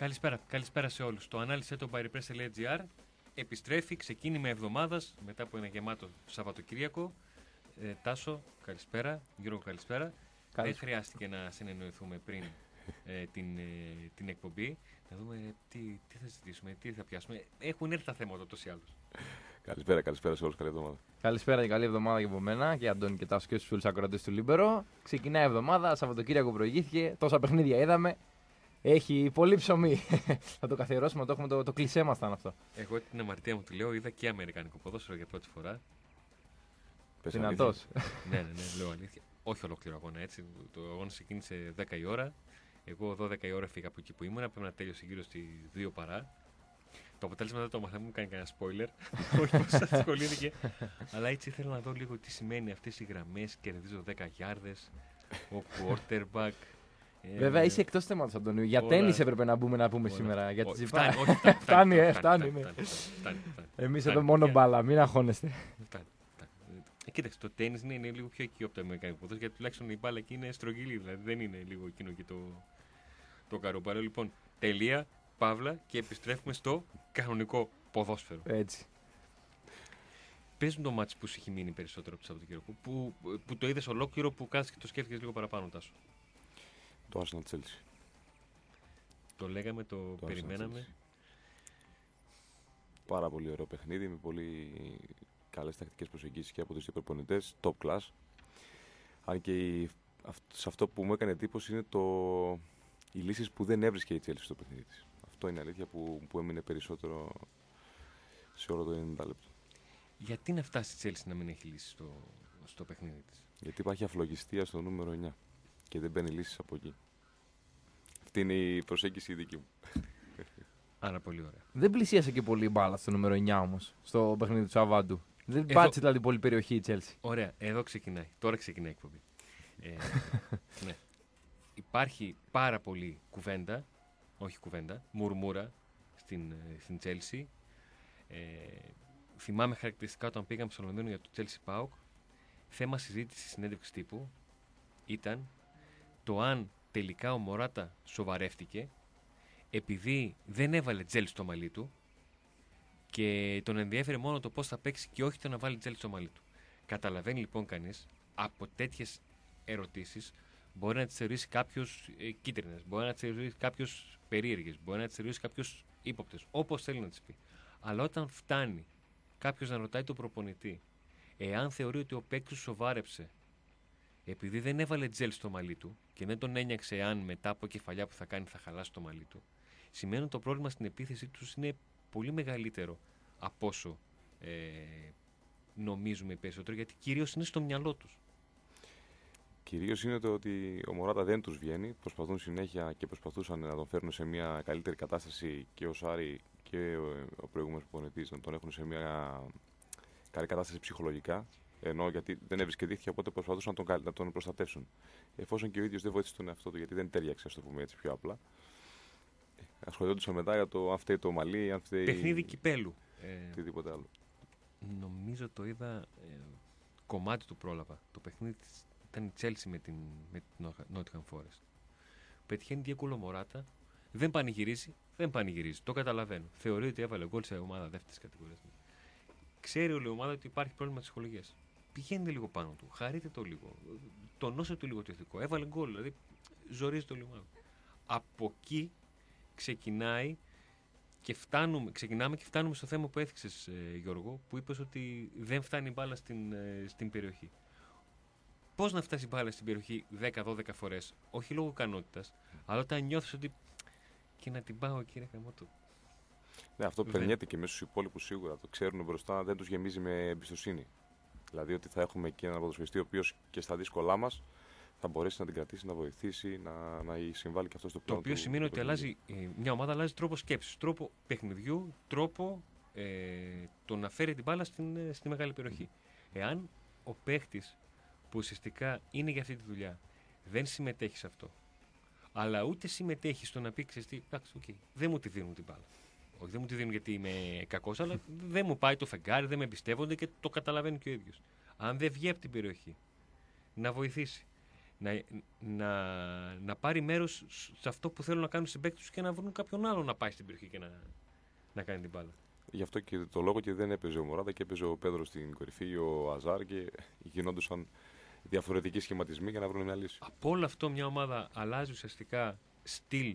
Καλησπέρα σε όλους. Το ανάλυσε το byrepress.gr επιστρέφει ξεκίνημα εβδομάδας μετά από ένα γεμάτο Σαββατοκύριακο. Τάσο, καλησπέρα. Γιώργο, καλησπέρα. Δεν χρειάστηκε να συνεννοηθούμε πριν την εκπομπή. Να δούμε τι θα συζητήσουμε, τι θα πιάσουμε. Έχουν έρθει τα θέματα ούτως ή άλλως. Καλησπέρα σε όλους. Καλή εβδομάδα. Καλησπέρα και καλή εβδομάδα για από μένα και Αντώνη και Τάσο και στους φίλους ακροατές του Λίμπερο. Ξεκινάει η εβδομάδα, Σαββατοκύριακο προηγήθηκε, τόσα παιχνίδια είδαμε. Έχει πολύ ψωμί. Θα το καθιερώσουμε, το έχουμε το κλισέ μας ήταν αυτό. Εγώ την αμαρτία μου τη λέω, είδα και αμερικανικό ποδόσφαιρο για πρώτη φορά. Δυνατός. Ναι, λέω αλήθεια. Όχι ολόκληρο αγώνα έτσι. Το αγώνα ξεκίνησε 10 η ώρα. Εγώ 12 η ώρα φύγα από εκεί που ήμουν. Πρέπει να τέλειωσε γύρω στη 2 παρά. Το αποτέλεσμα δεν το μαθαίνω, μου κάνει κανένα spoiler. Όχι πως ασχολήθηκε. Αλλά έτσι ήθελα να δω λίγο τι σημαίνει αυτές οι γραμμές. Κερδίζω 10 γιάρδες. Ο quarterback. Βέβαια είσαι εκτός θέματος, Αντωνίου. Για τένις έπρεπε να πούμε σήμερα. Για τη φτάνει. Εμείς εδώ μόνο μπάλα, μην αγχώνεστε. Κοίταξε, το τένις είναι λίγο πιο οικείο από το αμερικανικό ποδόσφαιρο, γιατί τουλάχιστον η μπάλα εκεί είναι στρογγυλή. Δηλαδή δεν είναι λίγο εκείνο και το καρομπαρό. Λοιπόν, τελεία, παύλα και επιστρέφουμε στο κανονικό ποδόσφαιρο. Έτσι. Πες μου το μάτσι που σου έχει μείνει περισσότερο από το Σαββατοκύριακο, που το είδες ολόκληρο, που κάθεσαι και το σκέφτηκες λίγο παραπάνω, Τάσο. Το Arsenal Chelsea. Το λέγαμε, το περιμέναμε. Πάρα πολύ ωραίο παιχνίδι, με πολύ καλές τακτικές προσεγγίσεις και από τους δύο προπονητές, top class. Αν και σε αυτό που μου έκανε εντύπωση είναι οι λύσεις που δεν έβρισκε η Chelsea στο παιχνίδι της. Αυτό είναι αλήθεια που έμεινε περισσότερο σε όλο το 90 λεπτό. Γιατί να φτάσει η Chelsea να μην έχει λύσει στο παιχνίδι της? Γιατί υπάρχει αφλογιστία στο νούμερο 9 και δεν μπαίνει λύσεις από εκεί. Αυτή είναι η προσέγγιση δική μου. Άρα πολύ ωραία. Δεν πλησίασε και πολύ μπάλα στο νούμερο 9 όμως, στο παιχνίδι του Σαββάτου. Δεν πάτησε δηλαδή πολύ περιοχή η Chelsea. Ωραία, εδώ ξεκινάει. Τώρα ξεκινάει η εκπομπή. Ναι. Υπάρχει πάρα πολύ μουρμούρα στην Chelsea. Θυμάμαι χαρακτηριστικά όταν πήγαμε στο Λονδίνο για το Chelsea PAOK. Θέμα συζήτηση συνέντευξη τύπου ήταν το αν τελικά ο Μωράτα σοβαρεύτηκε επειδή δεν έβαλε τζέλ στο μαλλί του και τον ενδιέφερε μόνο το πώς θα παίξει και όχι το να βάλει τζέλ στο μαλλί του. Καταλαβαίνει λοιπόν κανείς από τέτοιες ερωτήσεις μπορεί να τις θεωρήσει κάποιος κίτρινες, μπορεί να τις θεωρήσει κάποιος περίεργες, μπορεί να τις θεωρήσει κάποιος ύποπτες, όπως θέλει να τις πει. Αλλά όταν φτάνει κάποιος να ρωτάει τον προπονητή εάν θεωρεί ότι ο παίκτης σοβάρεψε επειδή δεν έβαλε τζέλ στο μαλλί του και δεν τον ένιαξε εάν μετά από κεφαλιά που θα κάνει θα χαλάσει το μαλλί του, σημαίνει ότι το πρόβλημα στην επίθεση τους είναι πολύ μεγαλύτερο από όσο νομίζουμε περισσότερο, γιατί κυρίως είναι στο μυαλό τους. Κυρίως είναι το ότι ο Μωράτα δεν τους βγαίνει, προσπαθούν συνέχεια και προσπαθούσαν να τον φέρουν σε μια καλύτερη κατάσταση και ο Σάρι και ο προηγούμενος προπονητής να τον έχουν σε μια καλή κατάσταση ψυχολογικά. Ενώ γιατί δεν έβρισκε δίχτυα, οπότε προσπαθούσαν να τον προστατεύσουν. Εφόσον και ο ίδιος δεν βοήθησε τον εαυτό του, γιατί δεν τέριαξε, ας το πούμε έτσι πιο απλά. Ασχολιόντουσαν μετά για το αν φταίει το μαλλί, αν φταίει. Παιχνίδι κυπέλου. Οτιδήποτε άλλο. Νομίζω το είδα κομμάτι του πρόλαβα. Το παιχνίδι ήταν η Chelsea με την Nottingham Forest. Πετυχαίνει διέκολο Μωράτα, δεν πανηγυρίζει. Το καταλαβαίνω. Θεωρεί ότι έβαλε γκολ σε ομάδα δεύτερης κατηγορίας. Ξέρει όλη η ομάδα ότι υπάρχει πρόβλημα ψυχολογίας. Πηγαίνετε λίγο πάνω του, χαρείτε το λίγο, τονώστε το λίγο το ηθικό. Έβαλε γκολ, δηλαδή ζορίζεται όλη η ομάδα. Από εκεί ξεκινάμε και φτάνουμε στο θέμα που έθιξες, Γιώργο, που είπες ότι δεν φτάνει η μπάλα στην περιοχή. Πώς να φτάσει η μπάλα στην περιοχή 10-12 φορές, όχι λόγω ικανότητας, αλλά όταν νιώθεις ότι και να την πάω εκεί, του. Ναι, αυτό περνιέται και μέσα στους υπόλοιπους σίγουρα. Το ξέρουν μπροστά, δεν τους γεμίζει με εμπιστοσύνη. Δηλαδή ότι θα έχουμε και έναν ποδοσφαιριστή ο οποίος και στα δύσκολά μας θα μπορέσει να την κρατήσει, να βοηθήσει, να συμβάλλει και αυτό στο πλάνο. Το οποίο σημαίνει ότι μια ομάδα αλλάζει τρόπο σκέψης, τρόπο παιχνιδιού, τρόπο το να φέρει την μπάλα στη μεγάλη περιοχή. Εάν ο παίχτης που ουσιαστικά είναι για αυτή τη δουλειά δεν συμμετέχει σε αυτό, αλλά ούτε συμμετέχει στο να πει εντάξει, δεν μου τη δίνουν την μπάλα. Όχι, δεν μου τη δίνουν γιατί είμαι κακός, αλλά δεν μου πάει το φεγγάρι, δεν με εμπιστεύονται και το καταλαβαίνει και ο ίδιος. Αν δεν βγει από την περιοχή να βοηθήσει, να πάρει μέρος σε αυτό που θέλουν να κάνουν οι συμπαίκτες τους και να βρουν κάποιον άλλο να πάει στην περιοχή και να κάνει την μπάλα. Γι' αυτό και το λόγο και δεν έπαιζε ο Μωράτα και έπαιζε ο Πέδρος στην κορυφή, ο Αζάρ και γινόντουσαν διαφορετικοί σχηματισμοί για να βρουν μια λύση. Από όλο αυτό μια ομάδα αλλάζει ουσιαστικά στυλ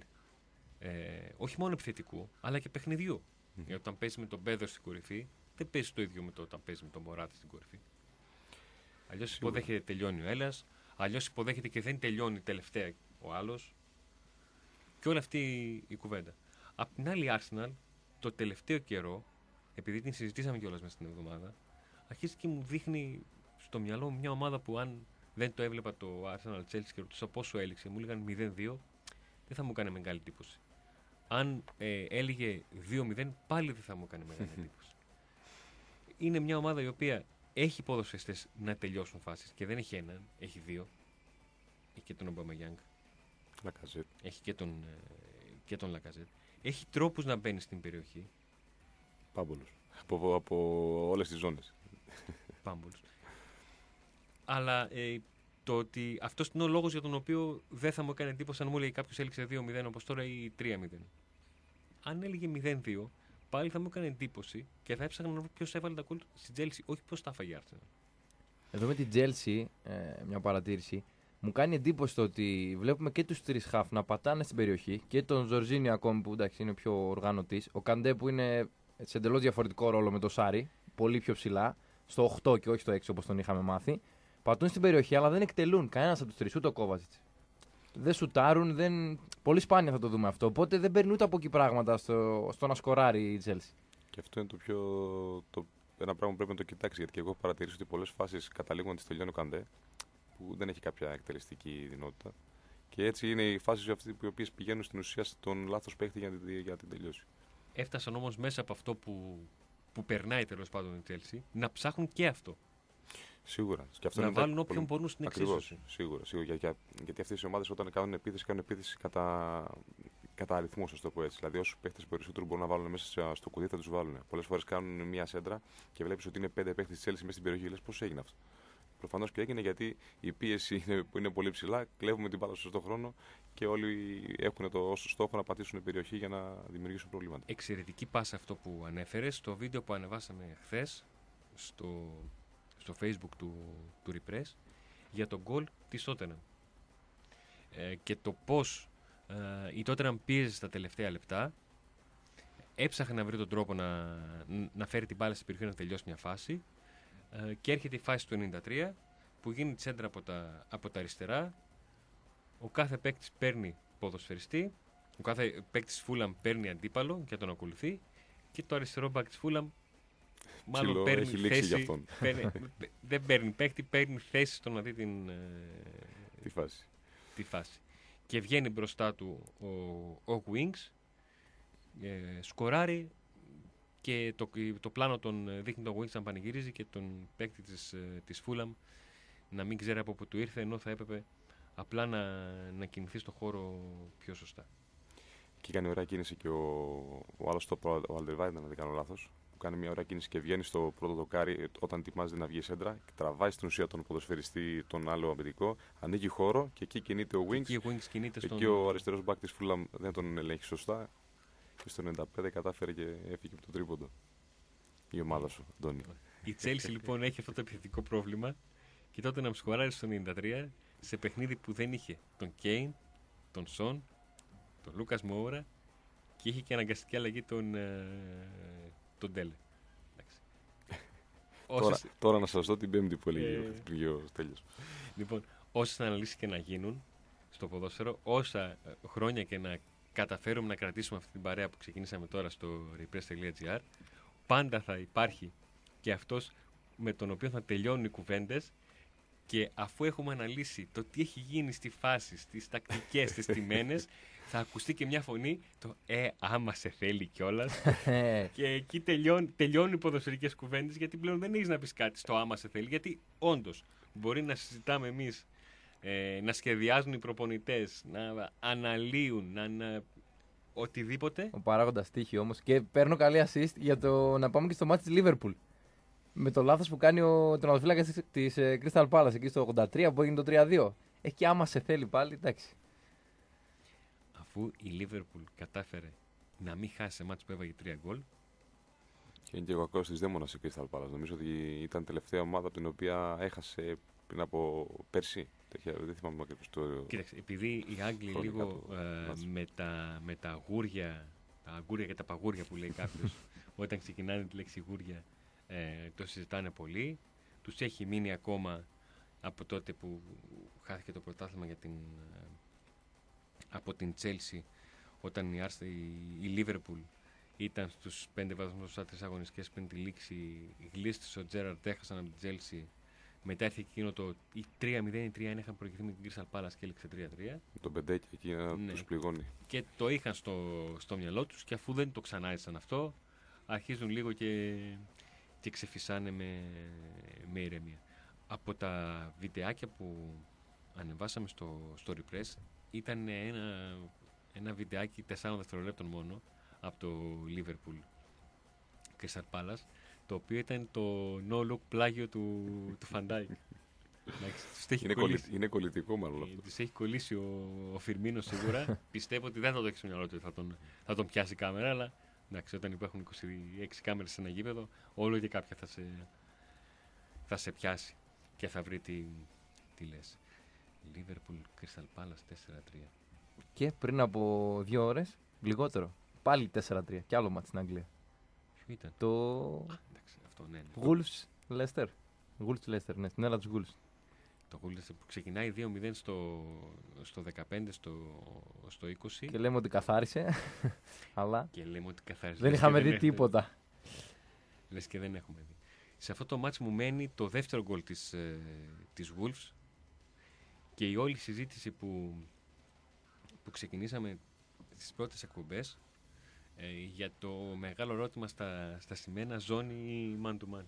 όχι μόνο επιθετικού, αλλά και παιχνιδιού. Γιατί όταν παίζει με τον Πέδρο στην κορυφή, δεν παίζει το ίδιο με το όταν παίζει με τον Μωράτα στην κορυφή. Αλλιώς υποδέχεται τελειώνει ο ένας, αλλιώς υποδέχεται και δεν τελειώνει τελευταία ο άλλος. Και όλη αυτή η κουβέντα. Απ' την άλλη, η Arsenal το τελευταίο καιρό, επειδή την συζητήσαμε κιόλας μέσα στην εβδομάδα, αρχίζει και μου δείχνει στο μυαλό μου μια ομάδα που αν δεν το έβλεπα το Arsenal Chelsea και ρωτούσα πόσο έληξε, μου έλεγαν 0-2, δεν θα μου κάνει μεγάλη εντύπωση. Αν έλεγε 2-0, πάλι δεν θα μου κάνει μεγάλη εντύπωση. Είναι μια ομάδα η οποία έχει ποδοσφαιριστές να τελειώσουν φάσεις και δεν έχει έναν, έχει δύο. Έχει και τον Ομπαμεγιάνγκ. Λακαζέτ. Έχει και τον Λακαζέτ. Έχει τρόπους να μπαίνει στην περιοχή. Πάμπολους. Από όλες τις ζώνες. Πάμπολους. Αλλά το ότι αυτός είναι ο λόγος για τον οποίο δεν θα μου έκανε εντύπωση αν μου έλεγε κάποιος έληξε 2-0 όπως τώρα ή 3-0. Αν έλεγε 0-2, πάλι θα μου έκανε εντύπωση και θα έψαχνα να βρω ποιος έβαλε τα γκολ στην Chelsea, όχι ποιος τα έφαγε η Arsenal. Εδώ με την Chelsea, μια παρατήρηση, μου κάνει εντύπωση το ότι βλέπουμε και τους τρεις χαφ να πατάνε στην περιοχή και τον Ζορζίνιο ακόμη που εντάξει, είναι πιο οργανωτής. Ο Καντέ που είναι σε εντελώς διαφορετικό ρόλο με τον Σάρι, πολύ πιο ψηλά, στο 8 και όχι στο 6 όπως τον είχαμε μάθει. Πατούν στην περιοχή αλλά δεν εκτελούν κανένας από τους τρεις, ούτε ο Κόβαζιτς. Δεν σουτάρουν, πολύ σπάνια θα το δούμε αυτό. Οπότε δεν παίρνει ούτε από εκεί πράγματα στο να σκοράρει η Chelsea. Και αυτό είναι ένα πράγμα που πρέπει να το κοιτάξει. Γιατί και εγώ έχω παρατηρήσει ότι πολλές φάσεις καταλήγουν να τις τελειώνει ο Καντέ, που δεν έχει κάποια εκτελεστική δυνατότητα. Και έτσι είναι οι φάσεις οι οποίες πηγαίνουν στην ουσία στον λάθος παίχτη για να την τελειώσει. Έφτασαν όμως μέσα από αυτό που περνάει τέλος πάντων η Chelsea να ψάχνουν και αυτό. Σίγουρα. Και αυτό να είναι βάλουν όποιον μπορούν στην εξίσωση. Σίγουρα. Γιατί αυτές οι ομάδες όταν κάνουν επίθεση κατά αριθμό, α το πω έτσι. Δηλαδή, όσους παίχτες περισσότερο μπορούν να βάλουν μέσα στο κουτί, θα τους βάλουν. Πολλές φορές κάνουν μία σέντρα και βλέπεις ότι είναι 5 παίχτες της Chelsea μέσα στην περιοχή. Λες πώς έγινε αυτό. Προφανώς και έγινε γιατί η πίεση είναι πολύ ψηλά. Κλέβουμε την μπάλα στο σωστό χρόνο και όλοι έχουν το στόχο να πατήσουν περιοχή για να δημιουργήσουν προβλήματα. Εξαιρετική πάσα αυτό που ανέφερες. Στο βίντεο που ανεβάσαμε χθες στο Facebook του Repress για τον γκολ της Tottenham και το πώς η Tottenham πίεζε στα τελευταία λεπτά, έψαχνε να βρει τον τρόπο να φέρει την μπάλα στην περιοχή να τελειώσει μια φάση και έρχεται η φάση του 93 που γίνει τσέντρα από τα αριστερά. Ο κάθε παίκτης παίρνει ποδοσφαιριστή, ο κάθε παίκτης Fulham παίρνει αντίπαλο και τον ακολουθεί και το αριστερό μπακ της Fulham μάλλον παίρνει θέση, δεν παίρνει παίκτη, παίρνει θέση στο να δει τη φάση. Και βγαίνει μπροστά του ο Wings, σκοράρει και το πλάνο τον δείχνει τον Wings να πανηγυρίζει και τον παίκτη της Fulham να μην ξέρει από πού του ήρθε, ενώ θα έπρεπε απλά να κινηθεί στο χώρο πιο σωστά. Και κάνει ωραία κίνηση και ο άλλος ο Alderweireld, αν δεν κάνω λάθος, που κάνει μια ωραία κίνηση και βγαίνει στο πρώτο δοκάρι όταν ετοιμάζεται να βγει σέντρα και τραβάει στην ουσία τον ποδοσφαιριστή, τον άλλο αμυντικό, ανοίγει χώρο και εκεί κινείται ο Wings. Εκεί ο αριστερός μπακ της Fulham δεν τον ελέγχει σωστά και στο 95 κατάφερε και έφυγε από το τρίποντο. Η ομάδα σου, Αντώνη. Η Chelsea λοιπόν έχει αυτό το επιθετικό πρόβλημα και τότε να σκοράρει στο 93 σε παιχνίδι που δεν είχε τον Κέιν, τον Σον, τον Λούκας Μόουρα και είχε και αναγκαστική αλλαγή τον Ντέλε. Τώρα να σας δω την Πέμπτη που έλεγε ο Στέλιος. Λοιπόν, όσες αναλύσεις και να γίνουν στο ποδόσφαιρο, όσα χρόνια και να καταφέρουμε να κρατήσουμε αυτή την παρέα που ξεκινήσαμε τώρα στο repress.gr, πάντα θα υπάρχει και αυτός με τον οποίο θα τελειώνουν οι κουβέντες. Και αφού έχουμε αναλύσει το τι έχει γίνει στη φάση, στις τακτικές, στις τιμένες, θα ακουστεί και μια φωνή το άμα σε θέλει κιόλας. Και εκεί τελειώνουν οι ποδοσφαιρικές κουβέντες, γιατί πλέον δεν έχεις να πεις κάτι στο άμα σε θέλει. Γιατί όντως μπορεί να συζητάμε εμείς, να σχεδιάζουν οι προπονητές, να αναλύουν, οτιδήποτε. Ο παράγοντας τύχη όμως. Και παίρνω καλή assist για το να πάμε και στο μάτι της Liverpool. Με το λάθος που κάνει τον αδοφύλακα της Crystal Palace εκεί στο 83 που έγινε το 3-2. Και άμα σε θέλει πάλι, εντάξει. Αφού η Λίβερπουλ κατάφερε να μην χάσει σε μάτς που έβαγε 3 γκολ. Και είναι και ο κακός της δαίμονας η Crystal Palace. Νομίζω ότι ήταν τελευταία ομάδα από την οποία έχασε πριν από πέρσι. Δεν θυμάμαι ακριβώς το. Κοίταξε, επειδή οι Άγγλοι λίγο με τα αγούρια, τα αγούρια και τα παγούρια που λέει κάποιος, όταν ξεκινάνε τη λέξη γούρια, το συζητάνε πολύ. Τους έχει μείνει ακόμα από τότε που χάθηκε το πρωτάθλημα από την Chelsea, όταν η Liverpool ήταν στους 5 βαθμούς στα 3 αγωνιστικές πριν τη λήξη, γλίστησε ο Τζέραρντ, έχασαν από την Chelsea. Μετά έρθει εκείνο το 3-0 ή 3-1, είχαν προηγηθεί με την Crystal Palace και έληξε 3-3. Το πεντέκι εκεί να τους πληγώνει. Και το είχαν στο μυαλό τους, και αφού δεν το ξανάεισαν αυτό, αρχίζουν λίγο και ξεφυσάνε με ηρεμία. Από τα βιντεάκια που ανεβάσαμε στο Repress, ήταν ένα βιντεάκι 4 δευτερολέπτων μόνο από το Liverpool Crystal Palace, το οποίο ήταν το no-look πλάγιο του Φαντάικ. Είναι κολλητικό μάλλον αυτό. Τους έχει κολλήσει ο Φιρμίνο σίγουρα. Πιστεύω ότι δεν θα το έχει στο μυαλό του, θα τον πιάσει η κάμερα, αλλά εντάξει, όταν υπάρχουν 26 κάμερες σε ένα γήπεδο, όλο και κάποια θα σε πιάσει και θα βρει τι λες. Liverpool Crystal Palace 4-3. Και πριν από 2 ώρες, λιγότερο, πάλι 4-3. Κι άλλο μάτι στην Αγγλία. Ποιο ήταν? Εντάξει, αυτό, ναι. Wolves Leicester. Wolves Leicester, ναι, στην έδρα τους Wolves. Το Wolves που ξεκινάει 2-0 στο 15, στο 20. Και λέμε ότι καθάρισε. Αλλά και λέμε ότι καθάρισε. Δεν είχαμε δει τίποτα. Λες και δεν έχουμε δει. Σε αυτό το μάτς μου μένει το δεύτερο γκολ της Wolves, και η όλη συζήτηση που ξεκινήσαμε στις πρώτες εκπομπές για το μεγάλο ερώτημα στα σημαίνα ζώνη ή man to man.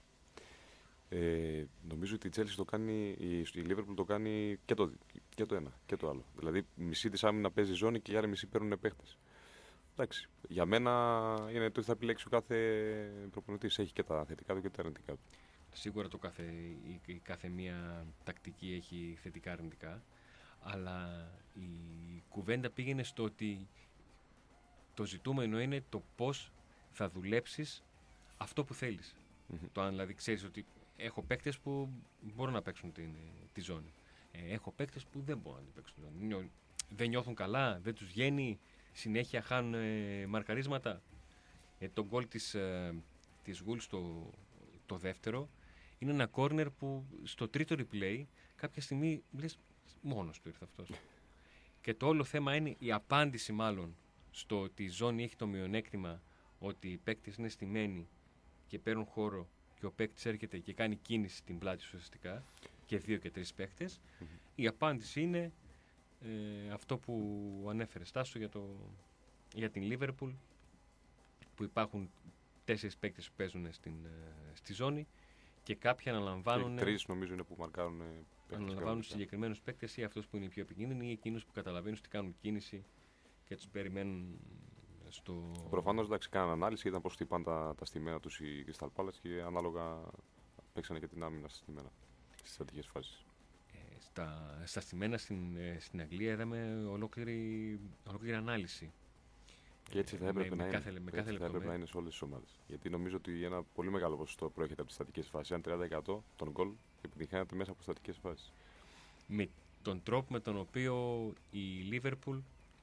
Νομίζω ότι η Chelsea το κάνει, η Liverpool το κάνει και το ένα και το άλλο. Δηλαδή μισή της άμυνα παίζει ζώνη και οι άλλοι μισή παίρνουν παίχτες. Εντάξει, για μένα είναι το ότι θα επιλέξει ο κάθε προπονητής. Έχει και τα θετικά του και τα αρνητικά του. Σίγουρα η κάθε μία τακτική έχει θετικά αρνητικά, αλλά η κουβέντα πήγαινε στο ότι το ζητούμενο είναι το πώς θα δουλέψεις αυτό που θέλεις. Το αν δηλαδή ξέρεις ότι έχω παίκτες που μπορούν να παίξουν τη ζώνη. Έχω παίκτες που δεν μπορούν να παίξουν τη ζώνη. Δεν νιώθουν καλά, δεν τους βγαίνει, συνέχεια χάνουν μαρκαρίσματα. Το γκολ της Wolves το δεύτερο είναι ένα κόρνερ που στο τρίτο replay κάποια στιγμή λες μόνος του ήρθε αυτός. Και το όλο θέμα είναι η απάντηση μάλλον στο ότι η ζώνη έχει το μειονέκτημα ότι οι παίκτες είναι στημένοι και παίρνουν χώρο και ο παίκτης έρχεται και κάνει κίνηση στην πλάτη σου ουσιαστικά και 2 και 3 παίκτες. Η απάντηση είναι αυτό που ανέφερε Στάσο για την Liverpool, που υπάρχουν 4 παίκτες που παίζουν στη ζώνη και κάποιοι αναλαμβάνουν. 3 νομίζω είναι που μαρκάρουν. Αναλαμβάνουν συγκεκριμένους παίκτες, ή αυτούς που είναι οι πιο επικίνδυνοι ή εκείνους που καταλαβαίνουν ότι κάνουν κίνηση και τους περιμένουν στο. Προφανώς εντάξει, κάναν ανάλυση, είδαν πώς χτυπάνε τα στημένα τους οι Crystal Palace και ανάλογα παίξανε και την άμυνα στα στημένα στις στρατηγικές φάσεις. Στα στημένα στην Αγγλία είδαμε ολόκληρη ανάλυση. Και έτσι θα έπρεπε να είναι σε όλες τις ομάδες. Γιατί νομίζω ότι ένα πολύ μεγάλο ποσοστό προέρχεται από τις στατικές φάσεις. Αν 30% των γκολ επιτυχάνεται μέσα από στατικές φάσεις. Με τον τρόπο με τον οποίο η Liverpool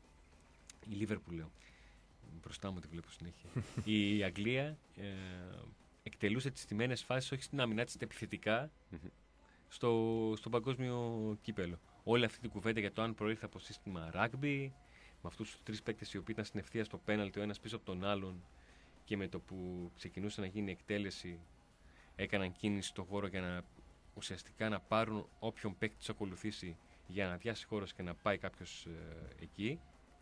λέω, μπροστά μου τη βλέπω συνέχεια, η Αγγλία εκτελούσε τις στημένες φάσεις όχι στην άμυνά της, επιθετικά στο παγκόσμιο κύπελο. Όλη αυτή την κουβέντα για το αν προήλθε από σύστημα rugby, με αυτούς τους 3 παίκτες οι οποίοι ήταν στην ευθεία στο πέναλτι, ο ένας πίσω από τον άλλον, και με το που ξεκινούσε να γίνει εκτέλεση έκαναν κίνηση στο χώρο για ουσιαστικά να πάρουν όποιον παίκτη τους ακολουθήσει για να αδειάσει χώρος και να πάει κάποιος εκεί.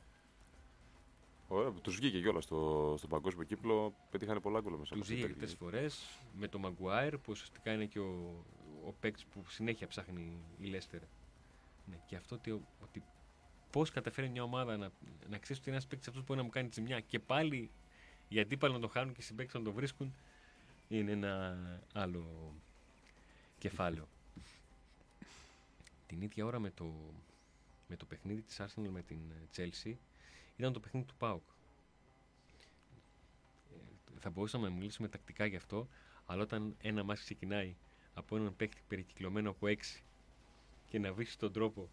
Ωραία, τους βγήκε κιόλας στο παγκόσμιο κύπλο, πετύχανε πολλά γκολ μέσα. Τους βγήκε 4 φορές με τον Maguire, που ουσιαστικά είναι και ο παίκτης που συνέχεια ψάχνει η Leicester. Ναι, και αυτό ότι πώς καταφέρει μια ομάδα να ξέρει ότι ένας παίκτης αυτός μπορεί να μου κάνει ζημιά και πάλι οι αντίπαλοι να το χάνουν και οι συμπαίκτες να το βρίσκουν, είναι ένα άλλο κεφάλαιο. την ίδια ώρα με το παιχνίδι της Arsenal με την Chelsea ήταν το παιχνίδι του ΠΑΟΚ. Θα μπορούσαμε να μιλήσουμε τακτικά γι' αυτό, αλλά όταν ένα μάτς ξεκινάει από έναν παίκτη περικυκλωμένο από 6 και να βρει τον τρόπο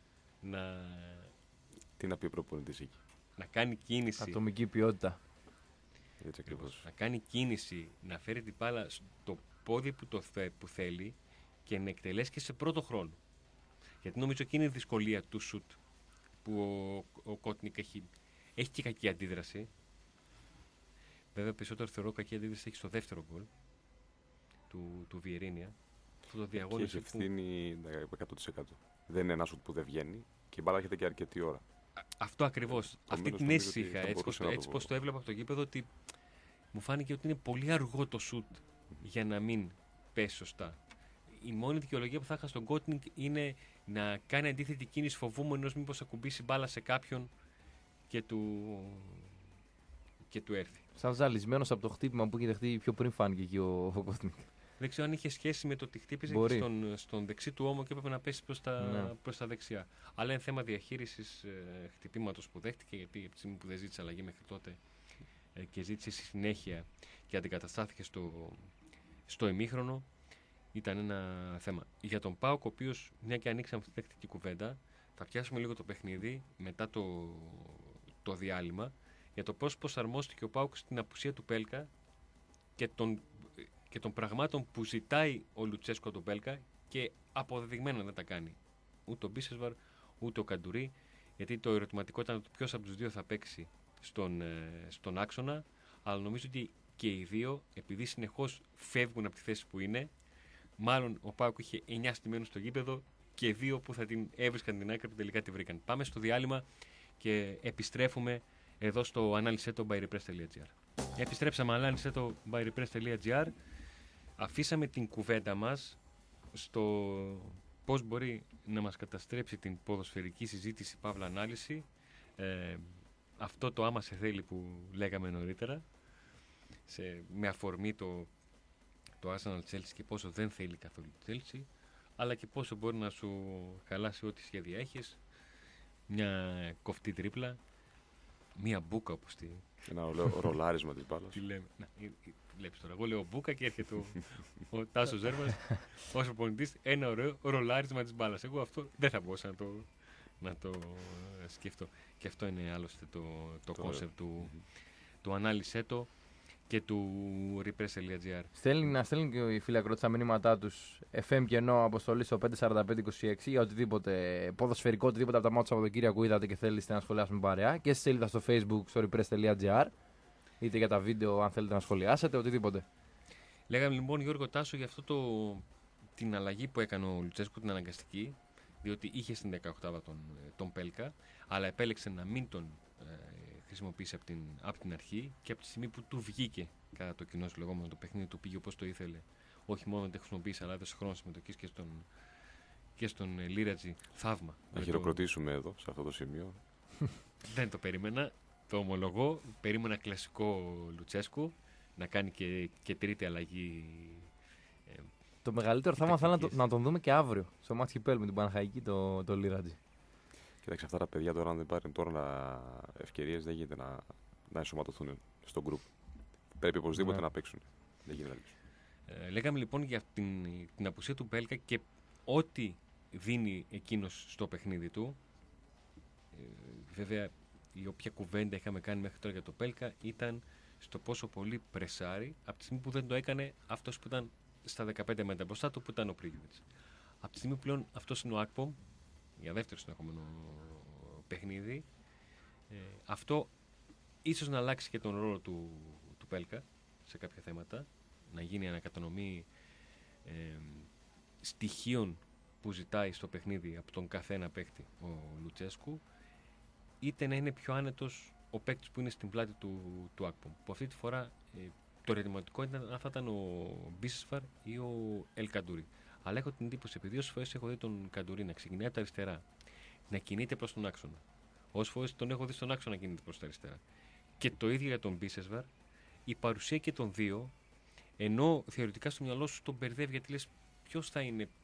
Τι να πει ο προπονητής εκεί. να κάνει κίνηση. Ατομική ποιότητα. Έτσι ακριβώς. Να κάνει κίνηση, να φέρει την μπάλα στο πόδι που θέλει και να εκτελέσει και σε πρώτο χρόνο. Γιατί νομίζω εκείνη είναι η δυσκολία του σουτ που ο Κότνικ έχει και κακή αντίδραση. Βέβαια, περισσότερο θεωρώ κακή αντίδραση έχει στο δεύτερο γκολ του Βιερίνια. Αυτό το διαγώνιο. Και έχει ευθύνη 100%. Δεν είναι ένα σουτ που δεν βγαίνει και η μπάλα έρχεται και αρκετή ώρα. Αυτό ακριβώς. Αυτή την αίσθηση είχα. Έτσι πως το έβλεπα από το γήπεδο, ότι μου φάνηκε ότι είναι πολύ αργό το σουτ για να μην πέσει σωστά. Η μόνη δικαιολογία που θα είχα στον Κότνικ είναι να κάνει αντίθετη κίνηση, φοβούμενος μήπως ακουμπήσει μπάλα σε κάποιον και του έρθει. Σαν ζαλισμένος από το χτύπημα που είχε δεχτεί πιο πριν, φάνηκε εκεί ο Κότνικ. Δεν ξέρω αν είχε σχέση με το ότι χτύπησε στον δεξί του ώμο και έπρεπε να πέσει προς τα δεξιά. Αλλά είναι θέμα διαχείρισης χτυπήματος που δέχτηκε, γιατί από τη στιγμή που δεν ζήτησε αλλαγή μέχρι τότε και ζήτησε στη συνέχεια και αντικαταστάθηκε στο ημίχρονο, ήταν ένα θέμα. Για τον ΠΑΟΚ, ο οποίος, μια και ανοίξαμε αυτή την τακτική κουβέντα, θα πιάσουμε λίγο το παιχνίδι μετά το διάλειμμα για το πώς προσαρμόστηκε ο ΠΑΟΚ στην απουσία του Πέλκα και των πραγμάτων που ζητάει ο Λουτσέσκο τον Πέλκα και αποδεδειγμένα δεν τα κάνει. Ούτε ο Μπίσεσβαρ, ούτε ο Καντουρί, γιατί το ερωτηματικό ήταν ποιος από τους δύο θα παίξει στον άξονα, αλλά νομίζω ότι και οι δύο, επειδή συνεχώς φεύγουν από τη θέση που είναι, μάλλον ο ΠΑΟΚ είχε 9 στημένους στο γήπεδο και 2 που θα την έβρισκαν την άκρη που τελικά τη βρήκαν. Πάμε στο διάλειμμα και επιστρέφουμε εδώ στο analyseto by repress.gr. Επιστρέψαμε analyseto by repress.gr. Αφήσαμε την κουβέντα μας στο πώς μπορεί να μας καταστρέψει την ποδοσφαιρική συζήτηση παύλα ανάλυση, αυτό το άμα σε θέλει που λέγαμε νωρίτερα, με αφορμή το Arsenal Chelsea και πόσο δεν θέλει καθόλου τη Chelsea, αλλά και πόσο μπορεί να σου χαλάσει ό,τι σχέδια έχεις, μια κοφτή τρίπλα, μια μπούκα όπως τη... Ένα ρολάρισμα της μπάλας. Τι λέμε. Βλέπεις τώρα, εγώ λέω μπούκα και έρχεται ο Τάσος Ζέρβας ως προπονητής, ένα ωραίο ρολάρισμα της μπάλας. Εγώ αυτό δεν θα μπορούσα να το σκεφτώ. Και αυτό είναι άλλωστε το κόνσεπτ του ανάλυσέτο και του repress.gr. Να στέλνουν και οι φίλοι ακρότες τα μηνύματά τους FM κενό αποστολή στο 54526 για οτιδήποτε ποδοσφαιρικό, οτιδήποτε από τα μάτια του Σαββατοκύριακου είδατε και θέλετε να σχολιάσουμε παρέα, και στη σελίδα στο Facebook στο repress.gr, είτε για τα βίντεο αν θέλετε να σχολιάσετε, οτιδήποτε. Λέγαμε λοιπόν, Γιώργο Τάσο, για αυτό την αλλαγή που έκανε ο Λουτσέσκου, την αναγκαστική, διότι είχε στην 18 τον Πέλκα, αλλά επέλεξε να μην τον χρησιμοποιήσει από την αρχή, και από τη στιγμή που του βγήκε κατά το κοινό λεγόμενο το παιχνίδι, του πήγε όπως το ήθελε, όχι μόνο να το χρησιμοποιήσει, αλλά έδωσε χρόνο συμμετοχής και στον Λίρατζι. Θαύμα. Να χειροκροτήσουμε εδώ, σε αυτό το σημείο. Δεν το περίμενα, το ομολογώ. Περίμενα κλασικό Λουτσέσκου να κάνει και τρίτη αλλαγή. Το μεγαλύτερο θαύμα θα είναι να τον δούμε και αύριο στο μάτς Κυπέλλου με την Παναχαϊκή, το Λίρατζι. Κοίταξε, αυτά τα παιδιά τώρα, αν δεν πάρουν τώρα ευκαιρίες, δεν γίνεται να ενσωματωθούν στο γκρουπ. Πρέπει οπωσδήποτε να παίξουν. Δεν γίνεται να λέγαμε λοιπόν για την απουσία του Μπέλκα και ό,τι δίνει εκείνος στο παιχνίδι του. Βέβαια, η όποια κουβέντα είχαμε κάνει μέχρι τώρα για το Μπέλκα ήταν στο πόσο πολύ πρεσάρει από τη στιγμή που δεν το έκανε αυτός που ήταν στα 15 μέτρα μπροστά του, που ήταν ο Πρίγιοβιτς. Από τη στιγμή που πλέον αυτός είναι ο Ακπομ, για δεύτερο συνεχόμενο παιχνίδι, αυτό ίσως να αλλάξει και τον ρόλο του Πέλκα σε κάποια θέματα, να γίνει ανακατανομή στοιχείων που ζητάει στο παιχνίδι από τον καθένα παίκτη ο Λουτσέσκου, είτε να είναι πιο άνετος ο παίκτης που είναι στην πλάτη του Ακπομ, που αυτή τη φορά το ερωτηματικό ήταν αν θα ήταν ο Μπίσεσφαρ ή ο Ελ Καντουρί. Αλλά έχω την εντύπωση, επειδή όσες φορές έχω δει τον Καντουρί να ξεκινάει από τα αριστερά, να κινείται προς τον άξονα, όσες φορές τον έχω δει στον άξονα να κινείται προς τα αριστερά, και το ίδιο για τον Μπίσεσβαρ, η παρουσία και των δύο, ενώ θεωρητικά στο μυαλό σου τον μπερδεύει, γιατί λες ποιος θα είναι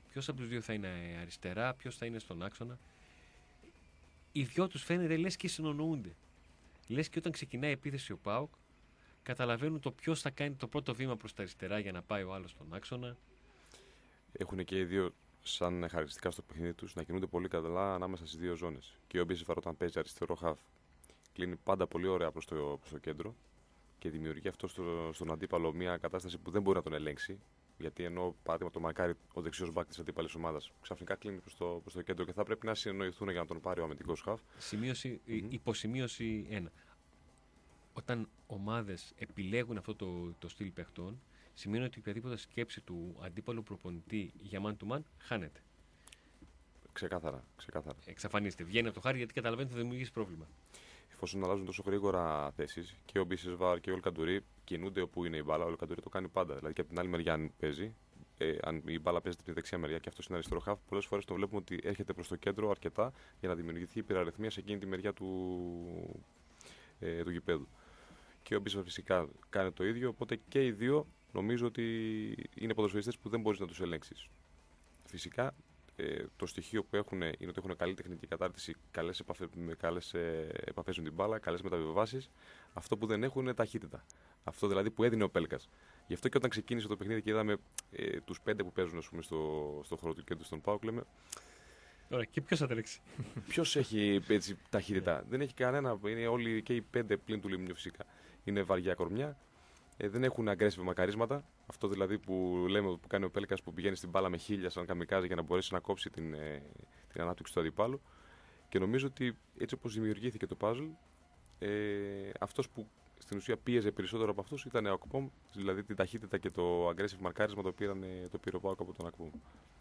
Ποιος από τους δύο θα είναι αριστερά, ποιος θα είναι στον άξονα. Οι δυο τους φαίνεται λες και συνονοούνται. Λες και όταν ξεκινάει η επίθεση ο ΠΑΟΚ, καταλαβαίνουν το ποιος θα κάνει το πρώτο βήμα προς τα αριστερά για να πάει ο άλλος στον άξονα. Έχουν και οι δύο σαν χαρακτηριστικά στο παιχνίδι τους να κινούνται πολύ καλά ανάμεσα στις δύο ζώνες. Και ο Μπίσεσβαρ όταν παίζει αριστερό χαφ κλείνει πάντα πολύ ωραία προς το κέντρο και δημιουργεί αυτό στον αντίπαλο μια κατάσταση που δεν μπορεί να τον ελέγξει. Γιατί ενώ παράδειγμα το μαρκάρει ο δεξιός μπακ της αντίπαλης ομάδας, ξαφνικά κλείνει προς το κέντρο και θα πρέπει να συνεννοηθούν για να τον πάρει ο αμυντικός χαφ. Υποσημείωση 1. Όταν ομάδες επιλέγουν αυτό το στυλ παιχτών, σημαίνει ότι οποιαδήποτε σκέψη του αντίπαλου προπονητή για man to man χάνεται. Ξεκάθαρα. Εξαφανίζεται. Βγαίνει από το χάρι γιατί καταλαβαίνει ότι θα δημιουργήσει πρόβλημα. Εφόσον αλλάζουν τόσο γρήγορα θέσεις και ο Μπίσεσβαρ και ο Ελκαντουρί κινούνται όπου είναι η μπάλα, ο Ελκαντουρί το κάνει πάντα. Δηλαδή και από την άλλη μεριά, αν παίζει, αν η μπάλα παίζεται από την δεξιά μεριά και αυτό είναι αριστερό χαφ, πολλές φορές το βλέπουμε ότι έρχεται προς το κέντρο αρκετά για να δημιουργηθεί υπεραριθμία σε εκείνη τη μεριά του γηπέδου. Και ο Μπίσεσβαρ φυσικά κάνει το ίδιο, οπότε και οι δύο νομίζω ότι είναι ποδοσφαιριστές που δεν μπορείς να τους ελέγξεις. Φυσικά το στοιχείο που έχουν είναι ότι έχουν καλή τεχνική κατάρτιση, καλές επαφές με την μπάλα, καλές μεταβιβάσεις. Αυτό που δεν έχουν είναι ταχύτητα. Αυτό δηλαδή που έδινε ο Πέλκας. Γι' αυτό και όταν ξεκίνησε το παιχνίδι και είδαμε τους 5 που παίζουν στο χώρο του κέντρου στον ΠΑΟΚ, λέμε. Ωραία, και ποιος θα τρέξει. Ποιος έχει έτσι, ταχύτητα. Δεν έχει κανένα. Είναι όλοι και οι 5 πλην του Λιμνιού φυσικά. Είναι βαριά κορμιά. Δεν έχουν aggressive μακαρίσματα. Αυτό δηλαδή που λέμε που κάνει ο Πέλκας που πηγαίνει στην μπάλα με χίλια σαν καμικάζι για να μπορέσει να κόψει την ανάπτυξη του αντιπάλου. Και νομίζω ότι έτσι όπως δημιουργήθηκε το puzzle, αυτός που στην ουσία πίεζε περισσότερο από αυτούς ήταν ο Ακπομ, δηλαδή την ταχύτητα και το aggressive μαρκάρισμα το πήρε ο ΠΑΟΚ από τον Ακπομ.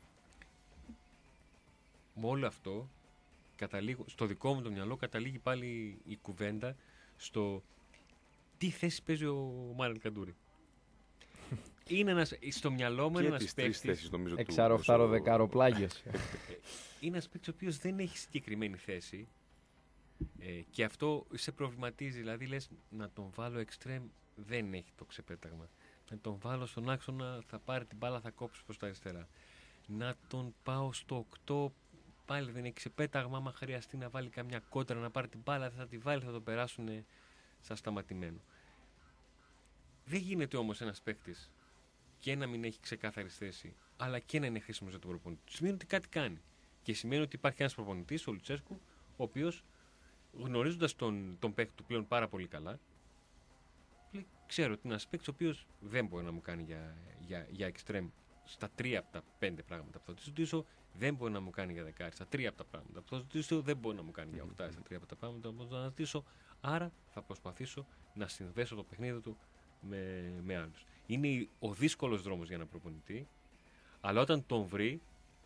Με όλο αυτό, στο δικό μου το μυαλό καταλήγει πάλι η κουβέντα στο τι θέση παίζει ο Μάρελ Καντούρη. Είναι στο μυαλό μου ένας παίκτης. Εξάρο, φτάρο, δεκάρο, πλάγιος. Είναι ένας παίκτης ο οποίος δεν έχει συγκεκριμένη θέση και αυτό σε προβληματίζει. Δηλαδή λες να τον βάλω εξτρέμ, δεν έχει το ξεπέταγμα. Να τον βάλω στον άξονα, θα πάρει την μπάλα, θα κόψει προς τα αριστερά. Να τον πάω στο 8, πάλι δεν έχει ξεπέταγμα. Άμα χρειαστεί να βάλει καμιά κόντρα, να πάρει την μπάλα, θα τη βάλει, θα τον περάσουν σαν σταματημένο. Δεν γίνεται όμως ένας παίκτης και να μην έχει ξεκάθαρη θέση, αλλά και να είναι χρήσιμος για τον προπονητή. Σημαίνει ότι κάτι κάνει. Και σημαίνει ότι υπάρχει ένας προπονητής, ο Λουτσέσκου, ο οποίος γνωρίζοντας τον παίκτη του πλέον πάρα πολύ καλά, ξέρω ότι είναι ένας παίκτης ο οποίος δεν μπορεί να μου κάνει για εξτρέμ στα 3 από τα 5 πράγματα που θα του ζητήσω, δεν μπορεί να μου κάνει για δεκάρι στα 3 από τα πράγματα που θα του ζητήσω, δεν μπορεί να μου κάνει για 8 στα 3 από τα πράγματα που θα ζητήσω. Άρα θα προσπαθήσω να συνδέσω το παιχνίδι του με άλλους. Είναι ο δύσκολος δρόμος για ένα προπονητή, αλλά όταν τον βρει,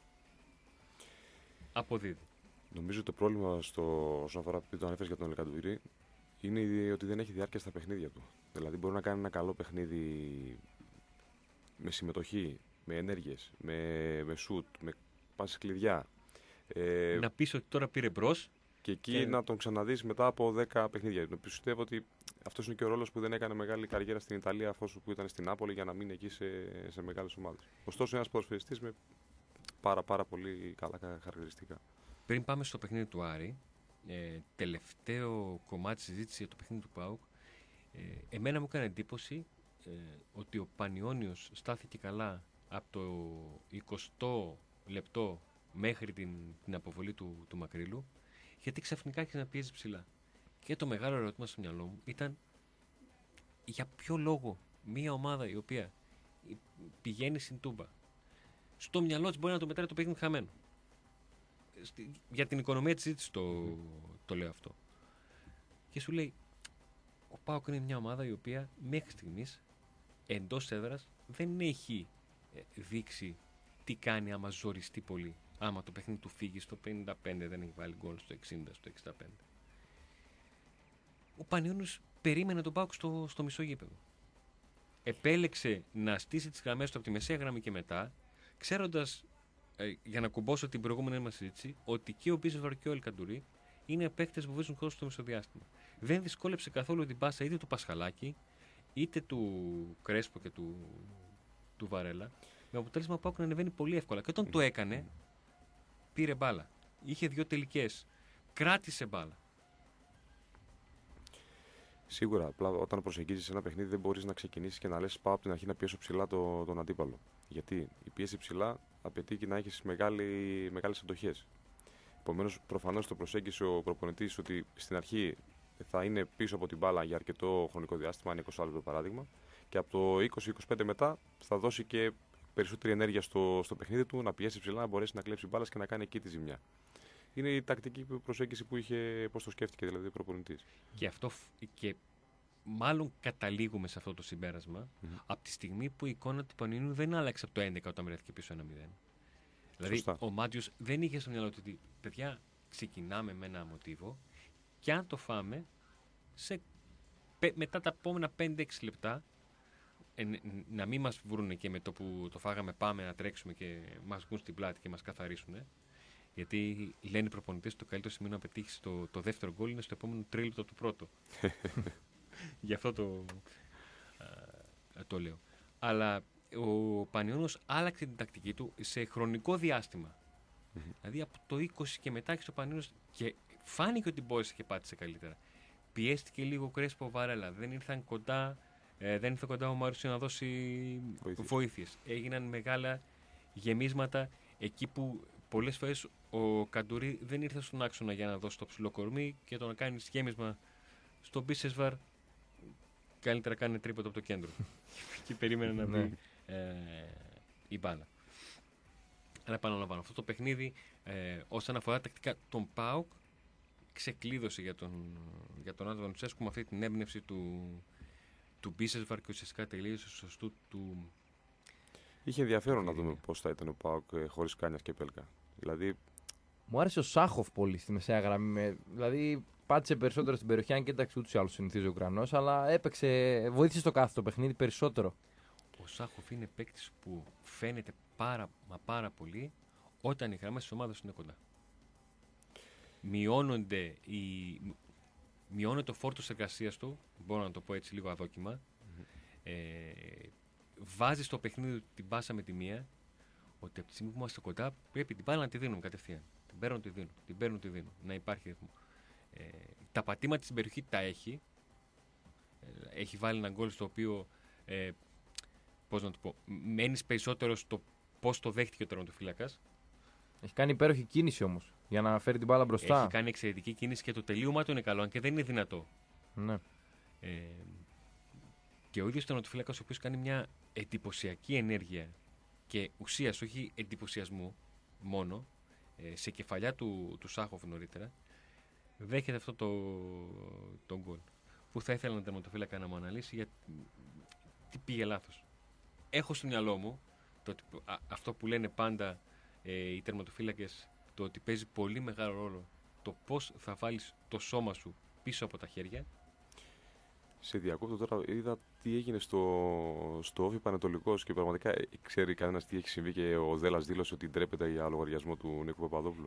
αποδίδει. Νομίζω ότι το πρόβλημα όσον αφορά που το ανέφερες για τον Ελκαντουρί είναι ότι δεν έχει διάρκεια στα παιχνίδια του. Δηλαδή μπορεί να κάνει ένα καλό παιχνίδι με συμμετοχή, με ενέργειες, με σουτ, με πάσες κλειδιά. Να πεις ότι τώρα πήρε μπρος. Και εκεί να τον ξαναδείς μετά από 10 παιχνίδια. Πιστεύω ότι αυτός είναι και ο ρόλος που δεν έκανε μεγάλη καριέρα στην Ιταλία, αφού που ήταν στην Νάπολη, για να μείνει εκεί σε μεγάλες ομάδες. Ωστόσο, ένας ποδοσφαιριστής με πάρα πολύ καλά χαρακτηριστικά. Πριν πάμε στο παιχνίδι του Άρη, τελευταίο κομμάτι συζήτηση για το παιχνίδι του ΠΑΟΚ, εμένα μου έκανε εντύπωση ότι ο Πανιώνιος στάθηκε καλά από το 20ο λεπτό μέχρι την αποβολή του Μακρύλου, γιατί ξαφνικά άρχισε να πιέζει ψηλά. Και το μεγάλο ερώτημα στο μυαλό μου ήταν για ποιο λόγο μια ομάδα η οποία πηγαίνει στην Τούμπα, στο μυαλό της μπορεί να το μετράει το παιχνίδι χαμένο. Για την οικονομία της ζήτησης το λέω αυτό. Και σου λέει, ο ΠΑΟΚ είναι μια ομάδα η οποία μέχρι στιγμής εντός έδρας δεν έχει δείξει τι κάνει άμα ζοριστεί πολύ. Άμα το παιχνίδι του φύγει στο 55, δεν έχει βάλει γκολ στο 60, στο 65. Ο Πανιώνιος περίμενε τον ΠΑΟΚ στο μισό γήπεδο. Επέλεξε να στήσει τις γραμμές του από τη μεσαία γραμμή και μετά, ξέροντας, για να κουμπώσω την προηγούμενη μας συζήτηση, ότι και ο Μπίσεσβαρ και ο Ελκαντουρί είναι παίκτες που βρίσκουν χώρο στο μεσοδιάστημα. Δεν δυσκόλεψε καθόλου την πάσα είτε του Πασχαλάκη, είτε του Κρέσπο και του Βαρέλα. Με αποτέλεσμα ο ΠΑΟΚ να ανεβαίνει πολύ εύκολα. Και όταν το έκανε, πήρε μπάλα. Είχε 2 τελικές. Κράτησε μπάλα. Σίγουρα. Απλά όταν προσεγγίζεις ένα παιχνίδι δεν μπορείς να ξεκινήσεις και να λες πάω από την αρχή να πιέσω ψηλά τον αντίπαλο. Γιατί η πίεση ψηλά απαιτεί και να έχεις μεγάλες αντοχές. Επομένως, προφανώς το προσέγγισε ο προπονητής ότι στην αρχή θα είναι πίσω από την μπάλα για αρκετό χρονικό διάστημα, αν 20 λεπτό παράδειγμα, και από το 20-25 μετά θα δώσει και περισσότερη ενέργεια στο παιχνίδι του, να πιέσει ψηλά, να μπορέσει να κλέψει μπάλας και να κάνει εκεί τη ζημιά. Είναι η τακτική προσέγγιση που είχε, πώς το σκέφτηκε δηλαδή ο προπονητής. Και μάλλον καταλήγουμε σε αυτό το συμπέρασμα από τη στιγμή που η εικόνα του Πανιωνίου δεν άλλαξε από το 11 όταν βρέθηκε πίσω 1-0. Δηλαδή, Σωστά. ο Μάτζιος δεν είχε στο μυαλό του ότι παιδιά, ξεκινάμε με ένα μοτίβο και αν το φάμε μετά τα επόμενα 5-6 λεπτά να μην μας βρούνε και με το που το φάγαμε πάμε να τρέξουμε και μας βγουν στην πλάτη και μας καθαρίσουν. Γιατί λένε οι προπονητές το καλύτερο σημείο να πετύχει το δεύτερο γκολ είναι στο επόμενο τρίλεπτο του πρώτου. Γι' αυτό το λέω. Αλλά ο Πανιώνιος άλλαξε την τακτική του σε χρονικό διάστημα. Δηλαδή από το 20 και μετά και στο Πανιώνιος και φάνηκε ότι μπόρεσε και πάτησε καλύτερα. Πιέστηκε λίγο ο Κρέσπο Βαρέλα. Δεν ήρθε κοντά ο Μάρουσιο να δώσει βοήθειες. Έγιναν μεγάλα γεμίσματα εκεί που πολλές φορές ο Καντουρί δεν ήρθε στον άξονα για να δώσει το ψηλό κορμί και το να κάνει γέμισμα στο Μπίσεσβαρ. Καλύτερα κάνει τρίποντο από το κέντρο. Και περίμενε να μπει η μπάλα. Αλλά επαναλαμβάνω, αυτό το παιχνίδι όσον αφορά τακτικά τον ΠΑΟΚ ξεκλείδωσε για τον Άντων Τσέσκου με αυτή την έμπνευση του Μπίσεσβαρ και ουσιαστικά τελείωσε σωστού του. Είχε ενδιαφέρον να δούμε πώς θα ήταν ο ΠΑΟΚ χωρίς Κάνιας και Πέλκα. Δηλαδή. Μου άρεσε ο Σάχοφ πολύ στη μεσαία γραμμή. Δηλαδή πάτησε περισσότερο στην περιοχή, αν και εντάξει ούτως ή άλλως συνηθίζει ο Ουκρανός, αλλά βοήθησε στο κάθε το παιχνίδι περισσότερο. Ο Σάχοφ είναι παίκτης που φαίνεται πάρα πολύ όταν οι γραμμές της ομάδας είναι κοντά. Μειώνεται ο φόρτος εργασίας του, μπορώ να το πω έτσι λίγο αδόκιμα. Βάζει στο παιχνίδι την πάσα με τη μία, ότι από τη στιγμή που είμαστε κοντά πρέπει την μπάλα να τη δίνουμε κατευθείαν. Την παίρνω, τη δίνω. Να υπάρχει ρυθμό. Τα πατήματα στην περιοχή τα έχει. Έχει βάλει ένα γκολ στο οποίο πώς να το πω, μένεις περισσότερο στο πώς το δέχτηκε ο τερματοφύλακας. Έχει κάνει υπέροχη κίνηση όμως για να φέρει την μπάλα μπροστά. Έχει κάνει εξαιρετική κίνηση και το τελείωμά του είναι καλό, αν και δεν είναι δυνατό. Ναι. Και ο ίδιος τερματοφύλακας, ο οποίος κάνει μια εντυπωσιακή ενέργεια και ουσίας, όχι εντυπωσιασμού μόνο, σε κεφαλιά του Σάχοφ νωρίτερα, δέχεται αυτό το γκολ. Που θα ήθελα ένα τερματοφύλακα να μου αναλύσει γιατί τι πήγε λάθος. Έχω στο μυαλό μου αυτό που λένε πάντα οι τερματοφύλακες, το ότι παίζει πολύ μεγάλο ρόλο το πώς θα βάλεις το σώμα σου πίσω από τα χέρια. Σε διακόπτω τώρα, είδα τι έγινε στο Όφι Πανετολικός και πραγματικά ξέρει κανένας τι έχει συμβεί και ο Δέλλας δήλωσε ότι ντρέπεται για λογαριασμό του Νίκου Παπαδόπουλου.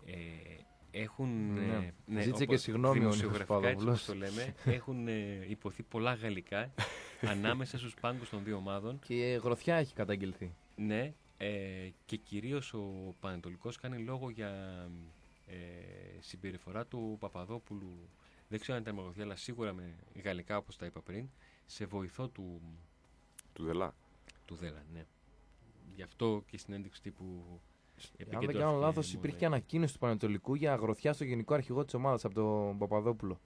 Ζήτησε και συγγνώμη ο Νίκος Παπαδόπουλος. Το λέμε, έχουν υποθεί πολλά γαλλικά ανάμεσα στους πάγκους των δύο ομάδων. Και γροθιά έχει καταγγελθεί. Ναι, και κυρίως ο Πανετολικός κάνει λόγο για συμπεριφορά του Παπαδόπουλου. Δεν ξέρω αν ήταν με γροθιά, αλλά σίγουρα με γαλλικά, όπως τα είπα πριν, σε βοηθό του Δελά. Του Δέλα, ναι. Γι' αυτό και στην ένδειξη τύπου. Αν δεν κάνω λάθος, υπήρχε ανακοίνωση του Πανετολικού για γροθιά στο γενικό αρχηγό της ομάδας από τον Παπαδόπουλο.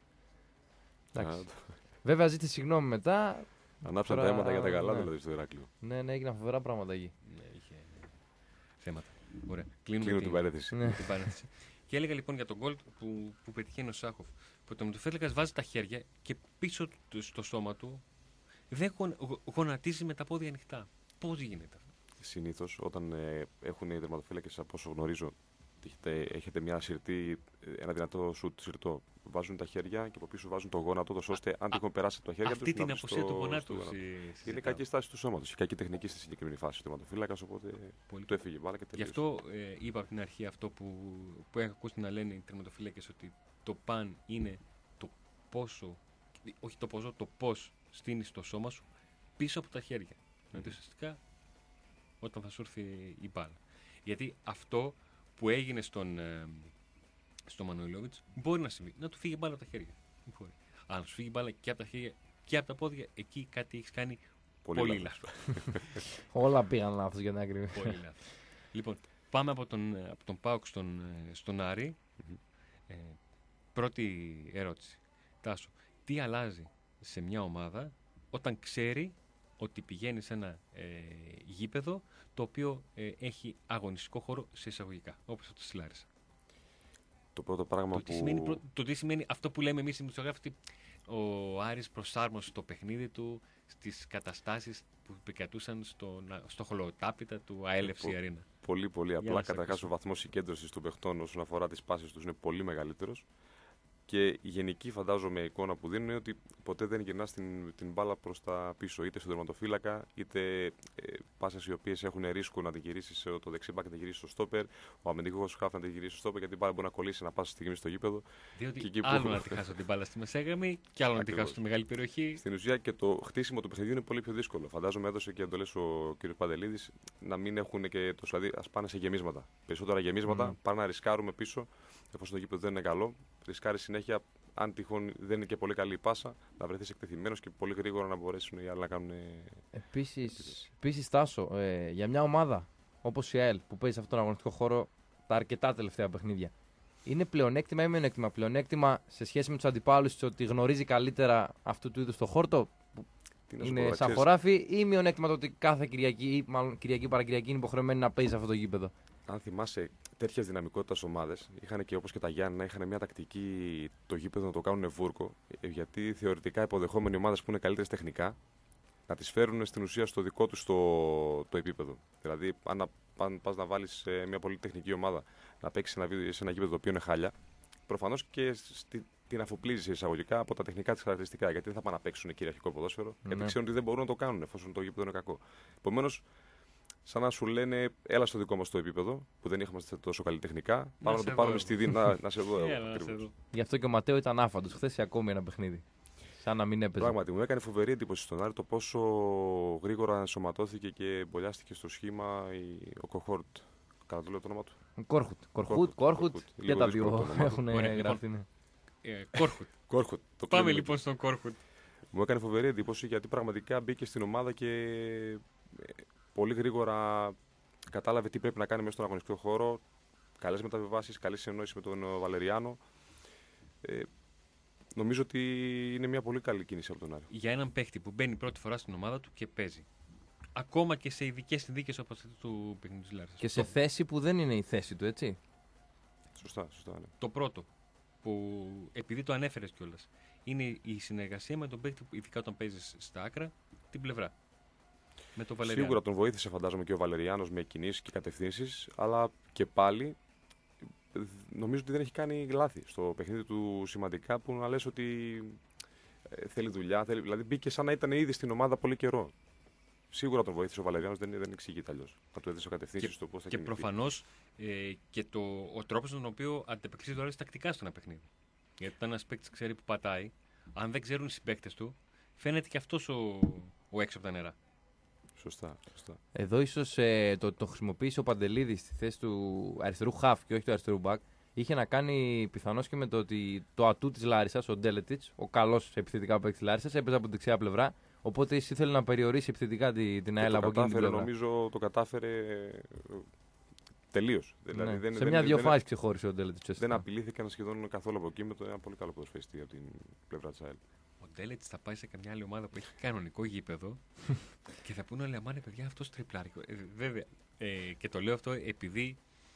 Βέβαια ζήτησε συγγνώμη μετά. Ανάψαν τα αίματα για τα καλά, δηλαδή στο Ηράκλειο. Ναι, έγιναν φοβερά πράγματα εκεί. Ναι, είχε θέματα. Ωραία. Κλείνουμε την παρένθεση. Και έλεγα λοιπόν για τον γκολ που πετυχαίνει ο Σάχοφ. Που το Μητροφέλεκας βάζει τα χέρια και πίσω στο σώμα του δεν γονατίζει με τα πόδια ανοιχτά. Πώς γίνεται αυτό? Συνήθως όταν έχουν οι τερματοφύλακες, από όσο γνωρίζω, έχετε ένα δυνατό σουτ συρτό. Βάζουν τα χέρια και από πίσω βάζουν το γόνατο, ώστε αν τυχόν περάσει από τα χέρια του. Αυτή την αποσία του γονάτου. Είναι κακή στάση του σώματος. Κακή τεχνική στη συγκεκριμένη φάση ο τερματοφύλακας, οπότε το έφυγε μπάλα και τελείωσε. Γι' αυτό είπα από την αρχή αυτό που έχω ακούσει να λένε οι τερματοφύλακες, ότι το παν είναι το πόσο, όχι το πόσο, το πώς στείνεις το σώμα σου πίσω από τα χέρια. Δηλαδή ουσιαστικά όταν θα σου έρθει η μπάλα. Γιατί αυτό που έγινε στο Μανουηλόβιτς μπορεί να συμβεί. Να του φύγει μπάλα από τα χέρια. Μπορεί. Αν σου φύγει μπάλα και από τα χέρια και από τα πόδια, εκεί κάτι έχει κάνει πολύ λάθος. Όλα πήγαν λάθος για την ακρίβεια. Πολύ λάθος. Λοιπόν, πάμε από τον ΠΑΟΚ στον Άρη. Πρώτη ερώτηση. Τάσο, τι αλλάζει σε μια ομάδα όταν ξέρει ότι πηγαίνει σε ένα γήπεδο το οποίο έχει αγωνιστικό χώρο σε εισαγωγικά, όπως αυτό στη Λάρισα. Το πρώτο πράγμα Το τι σημαίνει αυτό που λέμε εμείς οι δημοσιογράφοι, ο Άρης προσάρμοσε το παιχνίδι του στις καταστάσεις που επικρατούσαν στο χολοτάπητα του ΑΕΛΕΦΣΙ Αρίνα. Πολύ απλά. Καταρχάς, ο βαθμός συγκέντρωσης των παιχτών όσον αφορά τις πάσεις τους είναι πολύ μεγαλύτερος. Και η γενική, φαντάζομαι, εικόνα που δίνουν είναι ότι ποτέ δεν γυρνά την μπάλα προς τα πίσω, είτε στον τερματοφύλακα, είτε πάσες οι οποίες έχουν ρίσκο να την γυρίσει το δεξί μπακ, να την γυρίσει στο στόπερ, ο αμυντικός χάφ να την γυρίσει στο στόπερ, γιατί η μπάλα μπορεί να κολλήσει να πάσει στιγμή στο γήπεδο. Διότι άλλο να τη χάσω την μπάλα στη μεσέγραμμη και άλλο να τη χάσω στη μεγάλη περιοχή. Στην ουσία και το χτίσιμο του παιχνιδιού είναι πολύ πιο δύσκολο. Φαντάζομαι έδωσε και εντολές ο κ. Παντελίδης να μην έχουν και το δηλαδή, ας πάνε σε γεμίσματα. Περισσότερα γεμίσματα, πάνε να ρισκάρουμε πίσω, εφόσον το γήπεδο δεν είναι καλό. Ρισκάρει συνέχεια, αν τυχόν δεν είναι και πολύ καλή η πάσα, να βρεθεί εκτεθειμένος και πολύ γρήγορα να μπορέσουν οι άλλοι να κάνουν. Επίσης, Τάσο, για μια ομάδα όπως η ΑΕΛ που παίζει σε αυτόν τον αγωνιστικό χώρο τα αρκετά τελευταία παιχνίδια, είναι πλεονέκτημα ή μειονέκτημα? Πλεονέκτημα σε σχέση με τους αντιπάλους ότι γνωρίζει καλύτερα αυτού του είδους το χόρτο, που είναι σαν χωράφι, ή μειονέκτημα το ότι κάθε Κυριακή ή μάλλον Κυριακή παρακυριακή είναι υποχρεωμένη να παίζει σε αυτό το γήπεδο? Αν θυμάσαι, τέτοιες δυναμικότητας ομάδες είχαν και όπως και τα Γιάννενα, είχαν μια τακτική το γήπεδο να το κάνουν βούρκο, γιατί θεωρητικά υποδεχόμενοι ομάδες που είναι καλύτερες τεχνικά να τις φέρουν στην ουσία στο δικό τους το επίπεδο. Δηλαδή, αν πας να βάλεις μια πολύ τεχνική ομάδα να παίξει σε ένα γήπεδο το οποίο είναι χάλια, προφανώς και την αφοπλίζει εισαγωγικά από τα τεχνικά της χαρακτηριστικά. Γιατί δεν θα πάνε να παίξουν κυριαρχικό ποδόσφαιρο, γιατί ξέρουν ότι δεν μπορούν να το κάνουν εφόσον το γήπεδο είναι κακό. Επομένως, σαν να σου λένε, έλα στο δικό μας το επίπεδο, που δεν είχαμε τόσο καλλιτεχνικά, πάμε να το πάρουμε στη δύναμη. Να σε δω. Γι' αυτό και ο Ματέο ήταν άφαντος χθες σε ακόμη ένα παιχνίδι. Σαν να μην έπαιζε. Πράγματι, μου έκανε φοβερή εντύπωση στον Άρη το πόσο γρήγορα ενσωματώθηκε και εμπολιάστηκε στο σχήμα ο Κοχόρτ. Καλά το λέω το όνομα του. Κόρχουτ. Και τα δύο έχουν γραφτεί. Κόρχουτ. Πάμε λοιπόν στον Κόρχουτ. Μου έκανε φοβερή εντύπωση γιατί πραγματικά μπήκε στην ομάδα και πολύ γρήγορα κατάλαβε τι πρέπει να κάνει μέσα στον αγωνιστικό χώρο. Καλές μεταβιβάσεις, καλή συνεννόηση με τον Βαλεριάνο. Νομίζω ότι είναι μια πολύ καλή κίνηση από τον Άρη. Για έναν παίχτη που μπαίνει πρώτη φορά στην ομάδα του και παίζει. Ακόμα και σε ειδικές συνθήκες όπως αυτή του παιχνιδιού της Λάρισσας. Και σε θέση που δεν είναι η θέση του, έτσι. Σωστά, ναι. Το πρώτο, που επειδή το ανέφερες κιόλας, είναι η συνεργασία με τον παίχτη, ειδικά όταν παίζεις στα άκρα, την πλευρά. Με τον Βαλεριάνο. Σίγουρα τον βοήθησε, φαντάζομαι, και ο Βαλεριάνος με κινήσεις και κατευθύνσεις, αλλά και πάλι νομίζω ότι δεν έχει κάνει λάθη στο παιχνίδι του σημαντικά που να λες ότι θέλει δουλειά. Δηλαδή μπήκε σαν να ήταν ήδη στην ομάδα πολύ καιρό. Σίγουρα τον βοήθησε ο Βαλεριάνος, δεν εξηγείται αλλιώς. Θα του έδωσε κατευθύνσεις στο πώς θα κινηθεί. Και προφανώς και ο τρόπος τον οποίο αντεπεξήγησε το Άρης τακτικά στο ένα παιχνίδι. Γιατί όταν ένας παίκτης ξέρει που πατάει, αν δεν ξέρουν οι συμπαίκτες του, φαίνεται και αυτός ο έξω από τα νερά. Σωστά. Εδώ ίσως το χρησιμοποίησε ο Παντελίδης στη θέση του αριστερού χαφ και όχι του αριστερού μπακ. Είχε να κάνει πιθανώς και με το ότι το ατού της Λάρισσας, ο Ντέλετιτς, ο καλός επιθετικά παίκτης της Λάρισσας, έπαιζε από την δεξιά πλευρά. Οπότε ήθελε να περιορίσει επιθετικά την ΑΕΛ από εκείνη την πλευρά. Νομίζω το κατάφερε τελείως. Ναι. Δηλαδή, σε μια-δυο φάσεις ξεχώρισε ο Ντέλετιτς. Δεν απειλήθηκαν σχεδόν καθόλου από εκεί με ένα πολύ καλό ποδοσφαιριστή από την πλευρά της ΑΕΛ. Ο Ντέλετς θα πάει σε καμιά άλλη ομάδα που έχει κανονικό γήπεδο και θα πούνε όλοι αμάνε παιδιά αυτός τριπλάρικο. Βέβαια. Και το λέω αυτό επειδή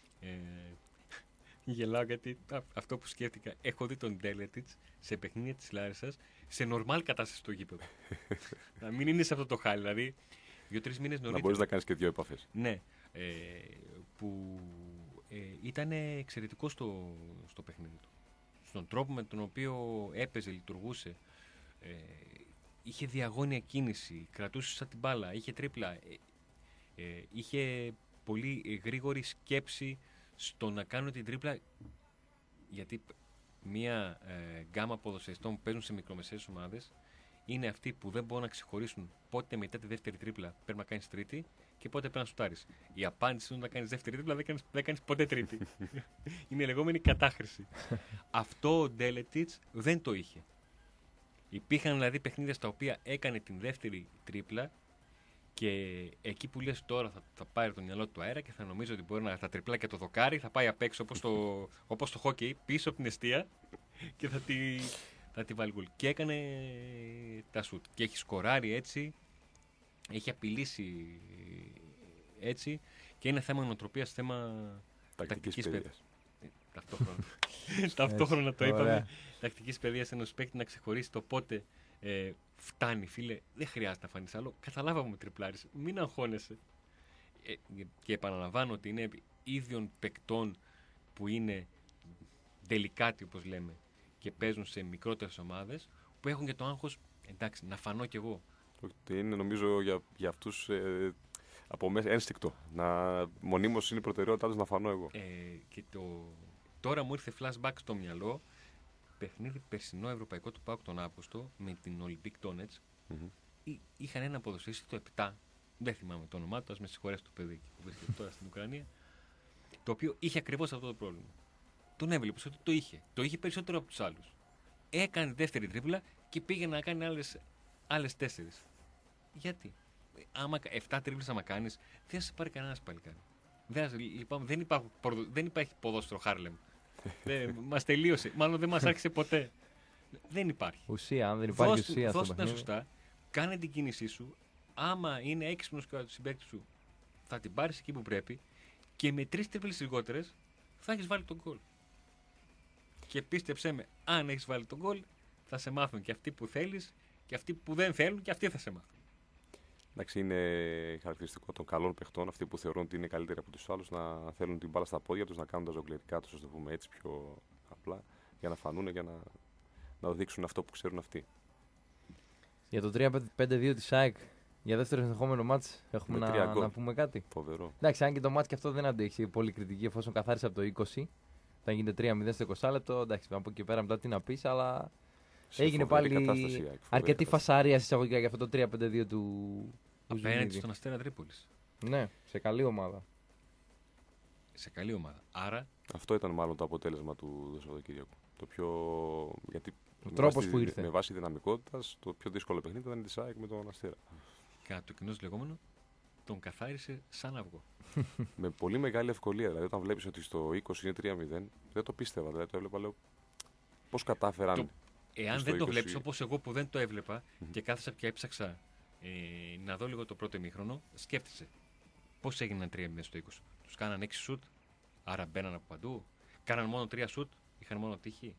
γελάω γιατί αυτό που σκέφτηκα. Έχω δει τον Ντέλετιτς σε παιχνίδια της Λάρισσας σε νορμάλ κατάσταση στο γήπεδο. Να μην είναι σε αυτό το χάλι. Δηλαδή 2-3 μήνες νωρίτερα. Να μπορείς να κάνεις και δύο επαφές. Ναι. Που ήταν εξαιρετικό στο παιχνίδι του. Στον τρόπο με τον οποίο έπαιζε, λειτουργούσε. Είχε διαγώνια κίνηση, κρατούσε σαν την μπάλα, είχε τρίπλα. Είχε πολύ γρήγορη σκέψη στο να κάνουν την τρίπλα. Γιατί μια γκάμα ποδοσφαιριστών που παίζουν σε μικρομεσαίες ομάδες είναι αυτοί που δεν μπορούν να ξεχωρίσουν πότε μετά τη δεύτερη τρίπλα πρέπει να κάνεις τρίτη και πότε πρέπει να σουτάρεις. Η απάντηση είναι να κάνεις δεύτερη τρίπλα, δεν κάνεις ποτέ τρίτη. Είναι η λεγόμενη κατάχρηση. Αυτό ο Ντέλετιτς δεν το είχε. Υπήρχαν δηλαδή παιχνίδια στα οποία έκανε την δεύτερη τρίπλα και εκεί που λες τώρα θα πάρει το μυαλό του αέρα και θα νομίζω ότι μπορεί να τα τριπλά και το δοκάρι, θα πάει απ' έξω όπως το χόκεϊ πίσω από την εστία και θα τη βάλει γκολ. Και έκανε τα σουτ. Και έχει σκοράρει έτσι, έχει απειλήσει έτσι και είναι θέμα νοοτροπίας, θέμα τακτικής παιδείας. Ταυτόχρονα το είπαμε. Τακτικής παιδείας ενός παίκτη να ξεχωρίσει το πότε φτάνει, φίλε. Δεν χρειάζεται να φανείς άλλο. Καταλάβαμε με τριπλάρεις. Μην αγχώνεσαι. Και επαναλαμβάνω ότι είναι ίδιων παικτών που είναι τελικάτοι, όπως λέμε, και παίζουν σε μικρότερες ομάδες, που έχουν και το άγχος, εντάξει, να φανώ κι εγώ. Είναι νομίζω για αυτούς από μέσα ένστικτο. Μονίμως είναι η προτεραιότητά τους να φανώ εγώ. Και τώρα μου ήρθε flashback στο μυαλό παιχνίδι περσινό ευρωπαϊκό του ΠΑΟΚ τον Αύγουστο με την Olympique Donetsk. Είχαν ένα ποδοσφαιριστή το 7, δεν θυμάμαι το όνομά του, ας με συγχωρέσει το παιδί που βρίσκεται τώρα στην Ουκρανία, το οποίο είχε ακριβώς αυτό το πρόβλημα. Τον έβλεπες ότι το είχε. Το είχε περισσότερο από τους άλλους. Έκανε δεύτερη τρίπλα και πήγε να κάνει άλλες 4. Γιατί? 7 τρίπλες άμα κάνεις, δεν θα σε πάρει κανένας παλικάρι. Δεν υπάρχει ποδόσφαιρο Χάρλεμ. Μας τελείωσε. Μάλλον δεν μας άρχισε ποτέ. Δεν υπάρχει. Ουσία, αν δεν υπάρχει ουσία. Δώσ' τα σωστά, κάνε την κίνησή σου. Άμα είναι έξυπνος και ο συμπαίκτης σου, θα την πάρεις εκεί που πρέπει και με 3 τρίπλες λιγότερες θα έχεις βάλει τον γκολ. Και πίστεψέ με, αν έχεις βάλει τον γκολ, θα σε μάθουν και αυτοί που θέλεις και αυτοί που δεν θέλουν και αυτοί θα σε μάθουν. Εντάξει, είναι χαρακτηριστικό των καλών παιχτών, αυτοί που θεωρούν ότι είναι καλύτεροι από τους άλλους, να θέλουν την μπάλα στα πόδια τους, να κάνουν τα ζογκλερικά τους, να το πούμε έτσι πιο απλά, για να φανούν, για να δείξουν αυτό που ξέρουν αυτοί. Για το 3-5-2 της ΑΕΚ, για δεύτερο συνεχόμενο μάτς, έχουμε να πούμε κάτι. Φοβερό. Εντάξει, αν και το μάτς και αυτό δεν αντέχει πολύ κριτική, εφόσον καθάρισε από το 20, θα γίνεται 3-0 στο 20 λεπτό. Εντάξει, από εκεί πέρα μετά τι να πεις, αλλά έγινε πάλι αρκετή φασαρία εισαγωγικά για αυτό το 3-5-2 του. Απέναντι στον Αστέρα Τρίπολης. Ναι, σε καλή ομάδα. Σε καλή ομάδα. Άρα. Αυτό ήταν μάλλον το αποτέλεσμα του Σαββατοκύριακου. Το πιο. Γιατί ο τρόπος που ήρθε. Με βάση δυναμικότητας, το πιο δύσκολο παιχνίδι ήταν τη ΑΕΚ με τον Αστέρα. Κατά το κοινό λεγόμενο, τον καθάρισε σαν αυγό. Με πολύ μεγάλη ευκολία. Δηλαδή, όταν βλέπεις ότι στο 20 είναι 3-0, δεν το πίστευα. Δηλαδή, το έβλεπα, λέω. Πώς κατάφεραν. Εάν δεν το βλέπεις όπως εγώ που δεν το έβλεπα και κάθεσα πια έψαξα να δω λίγο το πρώτο ημίχρονο, σκέφτησε πώς έγιναν 3-0 στο 20. Τους κάναν 6 σουτ, άρα μπαίναν από παντού. Κάναν μόνο 3 σουτ, είχαν μόνο τύχη.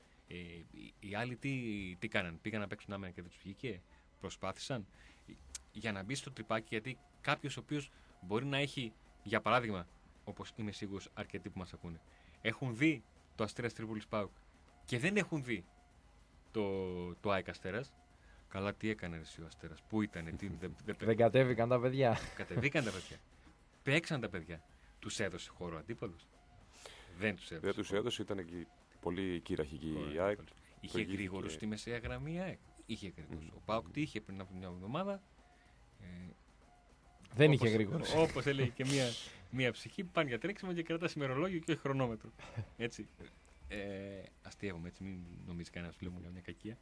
Οι άλλοι τι κάναν, πήγαν να παίξουν άμυνα και δεν τους βγήκε. Προσπάθησαν για να μπει στο τρυπάκι, γιατί κάποιος ο οποίος μπορεί να έχει, για παράδειγμα, όπως είμαι σίγουρος αρκετοί που μας ακούνε, έχουν δει το Αστέρας Τρίπολης ΠΑΟΚ και δεν έχουν δει το ΑΕΚ Αστέρας. Καλά, τι έκανε εσύ ο Αστέρας, πού ήτανε, δεν κατέβηκαν τα παιδιά. Κατεβήκαν τα παιδιά. Παίξαν τα παιδιά. Τους έδωσε χώρο αντίπαλος. Δεν τους έδωσε. Δεν τους έδωσε, ήταν και πολύ κυραχική η ΑΕΚ. Είχε γρήγορους στη μεσαία γραμμή η ΑΕΚ. Είχε γρήγορους. Ο ΠΑΟΚ τι είχε πριν από μια εβδομάδα. Δεν είχε γρήγορους. Όπως έλεγε και μια ψυχή, πάνε για τρέξιμο και κρατά ημερολόγιο και όχι χρονόμετρο. Έτσι. Αστείευομαι έτσι, μην νομίζει κανένας φίλο μου για μια κακία.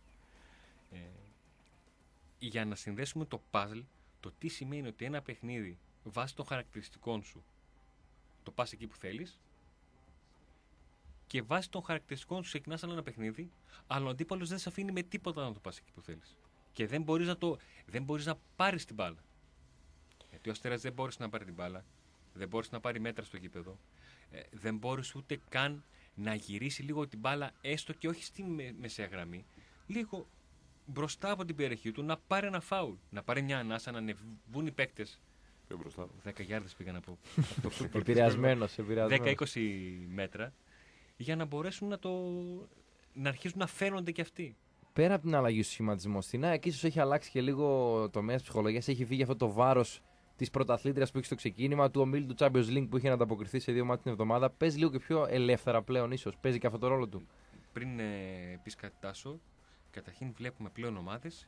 Για να συνδέσουμε το puzzle, το τι σημαίνει ότι ένα παιχνίδι βάσει των χαρακτηριστικών σου το πας εκεί που θέλεις και βάσει των χαρακτηριστικών σου ξεκινάς άλλο ένα παιχνίδι, αλλά ο αντίπαλος δεν σε αφήνει με τίποτα να το πας εκεί που θέλεις. Και δεν μπορείς να πάρεις την μπάλα. Γιατί ο Αστέρας δεν μπόρεσε να πάρει την μπάλα, δεν μπόρεσε να πάρει μέτρα στο γήπεδο, δεν μπόρεσε ούτε καν να γυρίσει λίγο την μπάλα, έστω και όχι στη μεσαία γραμμή, λίγο μπροστά από την περιοχή του, να πάρει ένα φάουλ, να πάρει μια ανάσα, να ανεβούν οι παίκτες. 10 γιάρδες πήγαν από το σούπερ. Επηρεασμένος. 10-20 μέτρα, για να μπορέσουν να αρχίσουν να φαίνονται κι αυτοί. Πέρα από την αλλαγή στο σχηματισμό, στην ΑΕΚ ίσως έχει αλλάξει και λίγο το μέσο ψυχολογίας. Έχει φύγει αυτό το βάρος της πρωταθλήτριας που έχει στο ξεκίνημα, του ομίλου του Champions League που είχε να ανταποκριθεί σε 2 μάτς την εβδομάδα. Παίζει λίγο και πιο ελεύθερα πλέον, ίσως. Παίζει και αυτό το ρόλο του. Πριν πεις κάτι, Τάσο, καταρχήν βλέπουμε πλέον ομάδες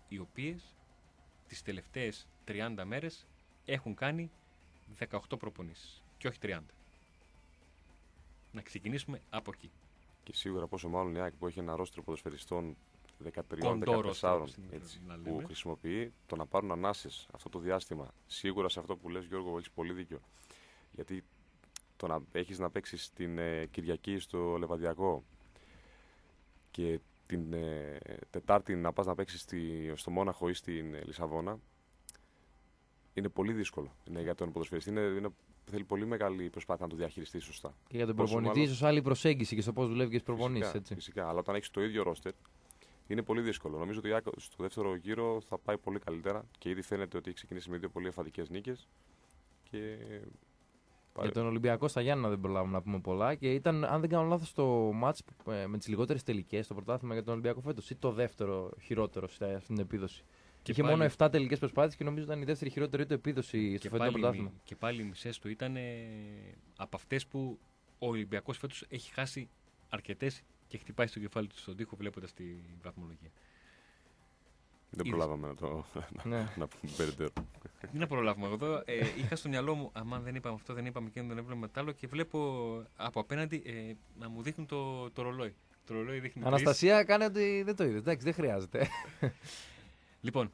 οι οποίες τις τελευταίες 30 μέρες έχουν κάνει 18 προπονήσεις και όχι 30. Να ξεκινήσουμε από εκεί. Και σίγουρα πόσο μάλλον η ΑΕΚ που έχει ένα ρόστρο ποδοσφαιριστών 13-14 που χρησιμοποιεί, το να πάρουν ανάσες αυτό το διάστημα. Σίγουρα σε αυτό που λες, Γιώργο, έχεις πολύ δίκιο. Γιατί το να έχεις να παίξεις την Κυριακή στο Λεβαδιακό και την Τετάρτη να πας να παίξεις στο Μόναχο ή στην Λισαβόνα, είναι πολύ δύσκολο. Είναι για τον ποδοσφαιριστή. Θέλει πολύ μεγάλη προσπάθεια να το διαχειριστεί σωστά. Και για τον προπονητή, ίσως άλλη προσέγγιση και στο πώς δουλεύει και στις προπονήσεις. Φυσικά, αλλά όταν έχεις το ίδιο ρόστερ, είναι πολύ δύσκολο. Νομίζω ότι στο δεύτερο γύρο θα πάει πολύ καλύτερα και ήδη φαίνεται ότι έχει ξεκινήσει με δύο πολύ εμφαντικές νίκες. Και... Για τον Ολυμπιακό στα Γιάννενα δεν προλάβουμε να πούμε πολλά και ήταν, αν δεν κάνω λάθος, το μάτς με τις λιγότερες τελικές στο πρωτάθλημα για τον Ολυμπιακό φέτος ή το δεύτερο χειρότερο σε αυτήν την επίδοση. Και είχε μόνο 7 τελικές προσπάθειες και νομίζω ήταν η δεύτερη χειρότερη του επίδοση στο φετινό πρωτάθλημα. Και πάλι οι μισές του ήταν από αυτές που ο Ολυμπιακός φέτος έχει χάσει αρκετές και χτυπάει στο κεφάλι του στον τοίχο βλέποντας τη βαθμολογία. Δεν προλάβαμε να πούμε περαιτέρω. Τι να προλάβουμε εδώ. Είχα στο μυαλό μου, αμάν δεν είπαμε αυτό, δεν είπαμε εκείνο, δεν έβλεπαμε μετ' άλλο και βλέπω από απέναντι να μου δείχνουν το ρολόι. Το ρολόι δείχνει. Αναστασία, κάνε ότι δεν το είδες. Εντάξει, δεν χρειάζεται. Λοιπόν.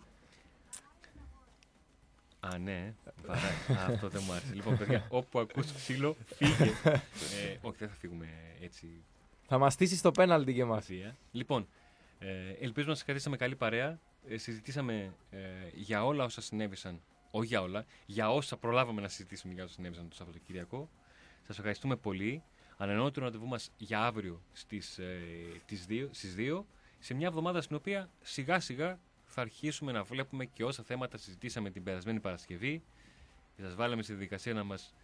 Α, ναι. Αυτό δεν μου άρεσε. Λοιπόν, παιδιά, όπου ακούς ξύλο, φύγε. Όχι, δεν θα φύγουμε έτσι. Θα μας στήσεις το πέναλτι και εμάς. Λοιπόν, ελπίζουμε να σας κρατήσαμε καλή παρέα. Συζητήσαμε για όλα όσα συνέβησαν. Όχι για όλα, για όσα προλάβαμε να συζητήσουμε για όσα συνέβησαν το Σαββατοκύριακο. Σας ευχαριστούμε πολύ. Ανανεώνω το ραντεβού μας για αύριο στις 2, σε μια εβδομάδα στην οποία σιγά σιγά θα αρχίσουμε να βλέπουμε και όσα θέματα συζητήσαμε την περασμένη Παρασκευή. Σας βάλαμε στη διαδικασία να μας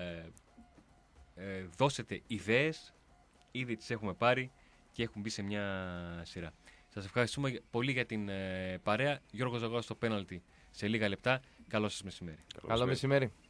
δώσετε ιδέες. Ήδη τις έχουμε πάρει και έχουν μπει σε μια σειρά. Σας ευχαριστούμε πολύ για την παρέα. Γιώργος Ζαγώας στο πέναλτι σε λίγα λεπτά. Καλό σας μεσημέρι. Καλό μεσημέρι.